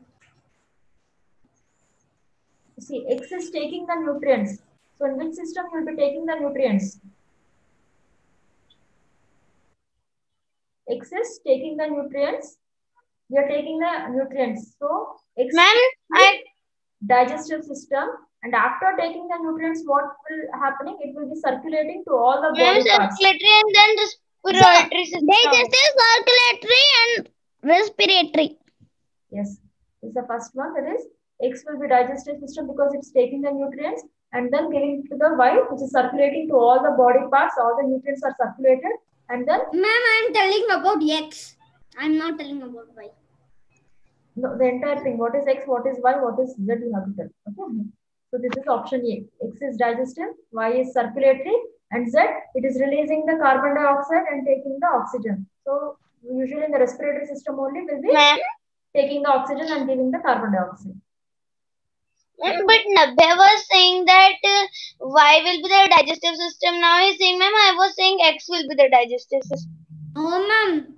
See, X is taking the nutrients. So in which system you will be taking the nutrients? X is taking the nutrients. You are taking the nutrients. So X. Ma'am, I digestive system, and after taking the nutrients, what will happening? It will be circulating to all the ma'am, body parts. circulatory and then respiratory system. Digestive, circulatory, and respiratory. Yes, this is the first one. That is, X will be digestive system because it's taking the nutrients and then giving to the Y, which is circulating to all the body parts. All the nutrients are circulated, and then Ma'am, I'm telling about X. I'm not telling about Y. no, the entire thing. What is X? What is Y? What is Z? You have to tell. Okay. So this is option A. X is digestive, Y is circulatory, and Z, it is releasing the carbon dioxide and taking the oxygen. So usually in the respiratory system only will be taking the oxygen and giving the carbon dioxide. But Nabha was saying that uh, Y will be the digestive system. Now he's saying, ma'am, I was saying X will be the digestive system. Oh, ma'am.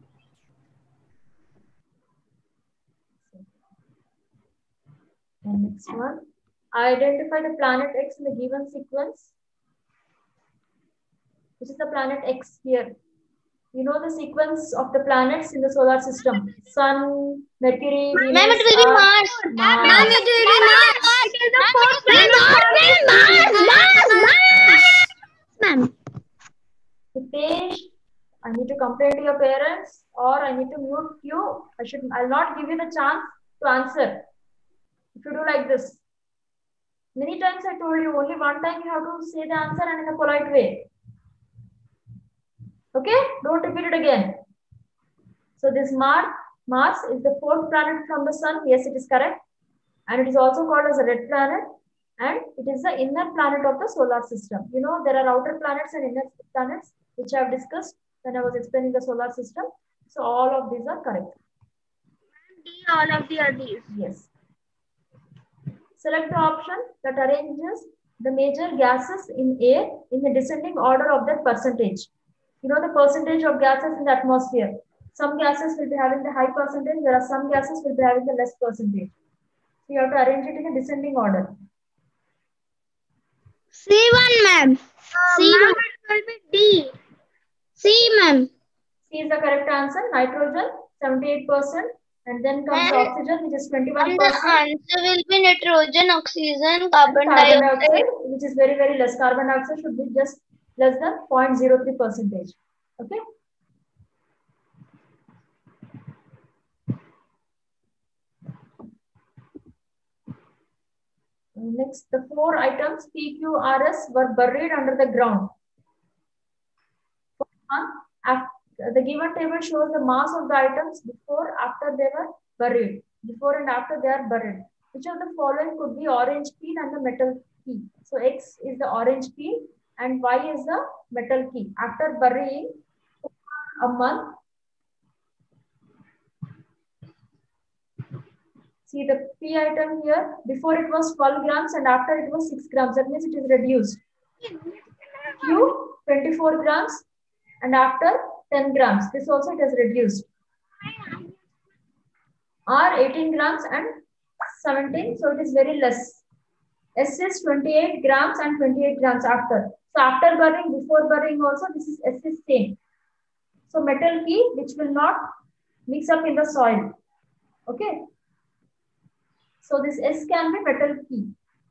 And next one, identify the planet X in the given sequence. This is the planet X here. You know the sequence of the planets in the solar system: Sun, Mercury, Venus, Ma'am, it will be Earth, Mars. Mars. Ma'am, it will be Mars. It is the fourth planet. Mars, Mars, Mars, Mars. Ma'am. Hitesh, I need to complain to your parents, or I need to mute you. I should. I'll not give you the chance to answer. If you do like this, many times I told you, only one time you have to say the answer and in a polite way. Okay, don't repeat it again. So this Mars, Mars is the fourth planet from the Sun. Yes, it is correct, and it is also called as a red planet, and it is the inner planet of the solar system. You know there are outer planets and inner planets, which I have discussed when I was explaining the solar system. So all of these are correct. D, all of the are these. Yes. Select the option that arranges the major gases in air in the descending order of their percentage. You know the percentage of gases in the atmosphere. Some gases will be having the high percentage. There are some gases will be having the less percentage. So you have to arrange it in a descending order. C one, ma'am. C Ma'am, one. it will be D. C, ma'am. C is the correct answer. Nitrogen, seventy-eight percent. And then comes Ma'am, oxygen, which is And twenty-one the percent. answer will be nitrogen, oxygen, carbon, Carbon dioxide. dioxide, which is very, very less. Carbon dioxide should be just less than zero point zero three percentage. Okay. Next, the four items P, Q, R, S were buried under the ground. The given table shows the mass of the items before, after they were buried. Before and after they are buried. Which of the following could be orange peel and the metal key? So X is the orange peel and Y is the metal key. After burying a month, see the P item here, before it was twelve grams and after it was six grams. That means it is reduced. Q, twenty-four grams and after ten grams. This also it has reduced. R, eighteen grams and seventeen. So it is very less. S is twenty-eight grams and twenty-eight grams after. So after burying, before burying also, this is S is same. So metal key, which will not mix up in the soil. Okay. So this S can be metal key.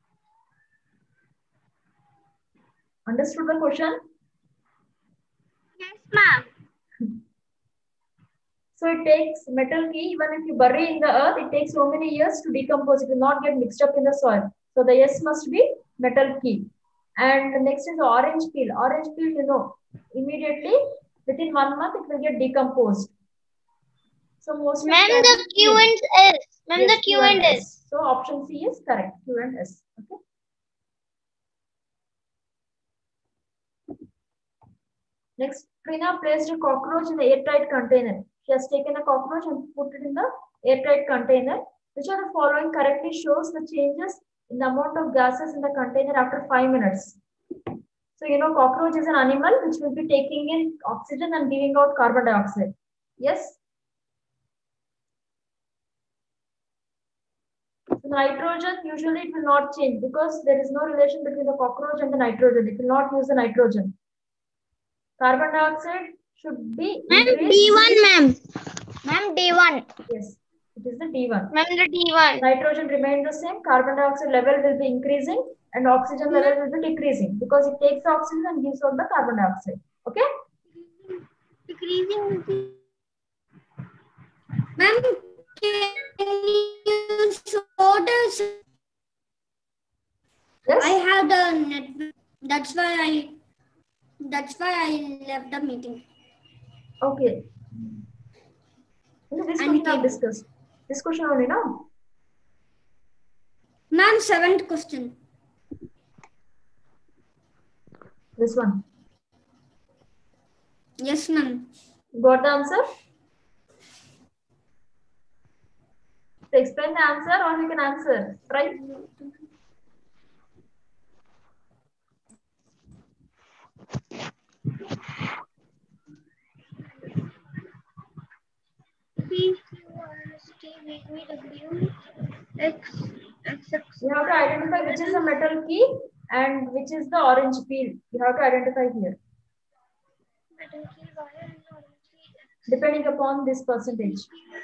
Understood the question? Yes, ma'am. So it takes metal key, even if you bury in the earth, it takes so many years to decompose. It will not get mixed up in the soil. So the S must be metal key. And the next is the orange peel. Orange peel, you know, immediately within one month it will get decomposed. So most Ma'am, the Q and S. Ma'am, Yes, the Q and S. So option C is correct. Q and S. Okay. Next, Trina placed a cockroach in the airtight container. She has taken a cockroach and put it in the airtight container. Which of the following correctly shows the changes in the amount of gases in the container after five minutes? So, you know, cockroach is an animal which will be taking in oxygen and giving out carbon dioxide. Yes? So nitrogen, usually it will not change because there is no relation between the cockroach and the nitrogen. It will not use the nitrogen. Carbon dioxide should be Ma'am, increased. D one, ma'am. Ma'am, D one. Yes, it is is the D one. Ma'am, the D one. Nitrogen remains the same. Carbon dioxide level will be increasing and oxygen level will be decreasing because it takes the oxygen and gives out the carbon dioxide. Okay? Decreasing. Ma'am, can you show this? Yes. I have the net. That's why I. That's why I left the meeting. Okay. This And question I've came. discussed. This question only, no? Ma'am, seventh question. This one. Yes, ma'am. Got the answer? So explain the answer or you can answer. Right? P, Q, R, S, T, V, V, W, X, X, X. You have to identify which is the metal key and which is the orange peel. You have to identify here. Metal key, wire, and orange key. Depending upon this percentage.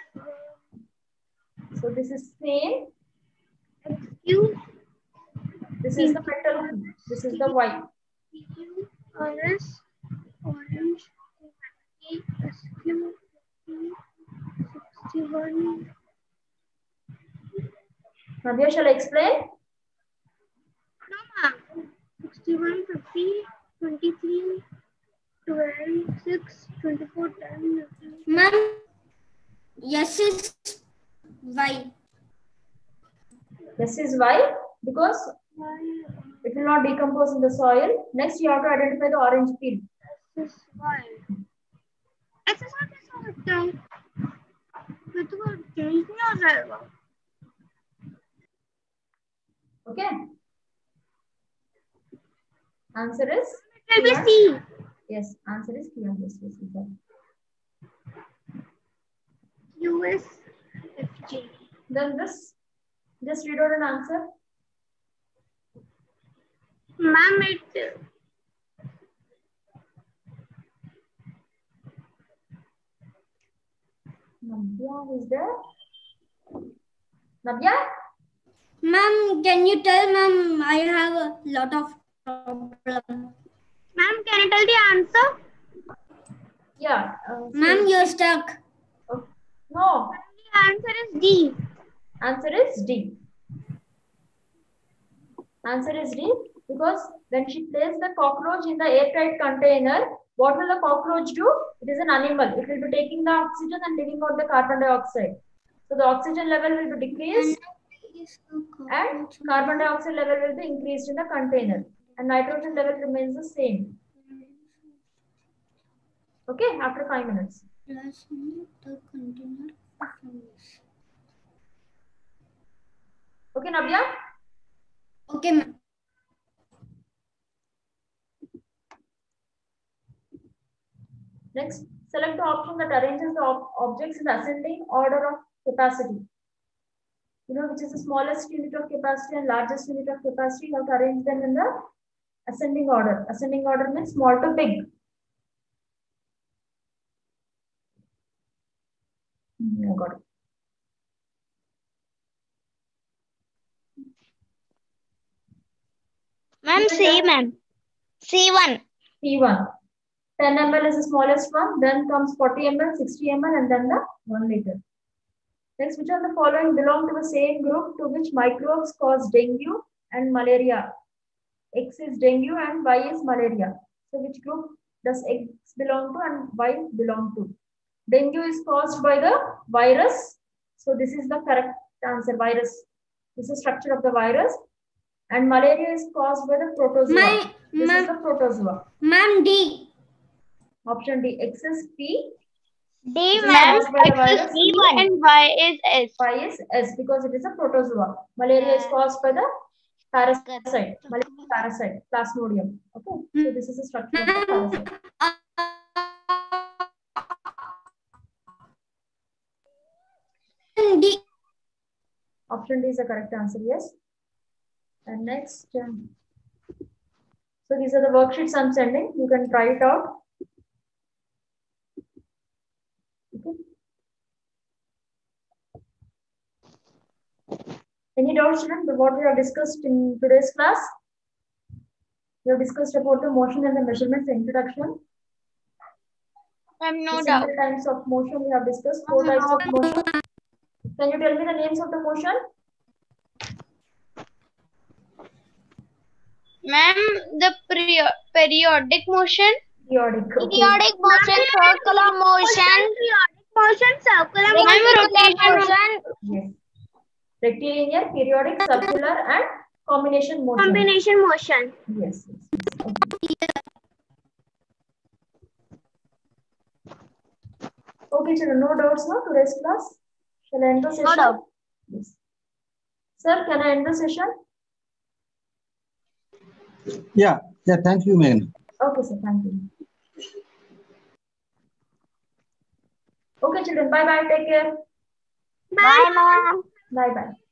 So this is same. Q, This is the metal key. This is the Y. P, Q, R, S, orange, T, S, Q, P, sixty-one. Navya, shall I explain? No, ma'am. sixty-one, fifty, twenty-three, twelve, six, twenty-four, ten. Ma'am, yes is Y. This is Y because it will not decompose in the soil. Next, you have to identify the orange peel. This is Y. ऐसे सब कैसे होता है? मैं तो change नहीं हो जाएगा. Okay. Answer is? It will be C. Yes, answer is clear. Yes, yes, yes. Q, S, F, G. Then this, just read out an answer. Ma'am, it. Navya is there? Navya? Ma'am, can you tell ma'am I have a lot of problem. Ma'am, can you tell the answer? Yeah. Uh, Ma'am, you're stuck. oh, no. The answer is D. Answer is D. Answer is D because when she placed the cockroach in the airtight container, what will the cockroach do? It is an animal. It will be taking the oxygen and leaving out the carbon dioxide. So the oxygen level will be decreased and carbon dioxide level will be increased in the container. And nitrogen level remains the same. Okay, after five minutes. Okay, Navya? Okay, ma'am. Next, select the option that arranges the ob objects in the ascending order of capacity. You know, which is the smallest unit of capacity and largest unit of capacity. You have to arrange them in the ascending order. Ascending order means small to big. Mm, I got it. Ma'am, C, ma'am. C one. C one. ten milliliters is the smallest one. Then comes forty milliliters, sixty milliliters, and then the one liter. Next, which of the following belong to the same group to which microbes cause dengue and malaria? X is dengue and Y is malaria. So, which group does X belong to and Y belong to? Dengue is caused by the virus. So, this is the correct answer, virus. This is the structure of the virus. And malaria is caused by the protozoa. My, this is the protozoa. Ma'am, D. Option D. X is P. D, ma'am. X is D one and Y is S. Y is S because it is a protozoa. Malaria is caused by the parasite. Malaria parasite, Plasmodium. Okay. So this is the structure of the parasite. D. Option D is the correct answer. Yes. And next. Um, so these are the worksheets I'm sending. You can try it out. Okay. Any doubts, students, about what we have discussed in today's class? We have discussed about the motion and the measurements introduction. I have no The doubt. simple types of motion we have discussed. Four types of motion. Can you tell me the names of the motion? Ma'am, the perio periodic motion. Periodic. Okay. Periodic motion, circular motion, Motion, circular Ma'am, motion. rotation motion. Yes. Rectilinear, periodic, circular, and combination motion. Combination motion. Yes. yes, yes. Okay. Okay, children, no doubts now today's class. Shall I end the session? No doubt. Yes. Sir, can I end the session? Yeah, yeah, thank you, Meghna. Okay, sir, thank you. Okay, children, bye bye. Take care. Bye, ma'am. Bye bye.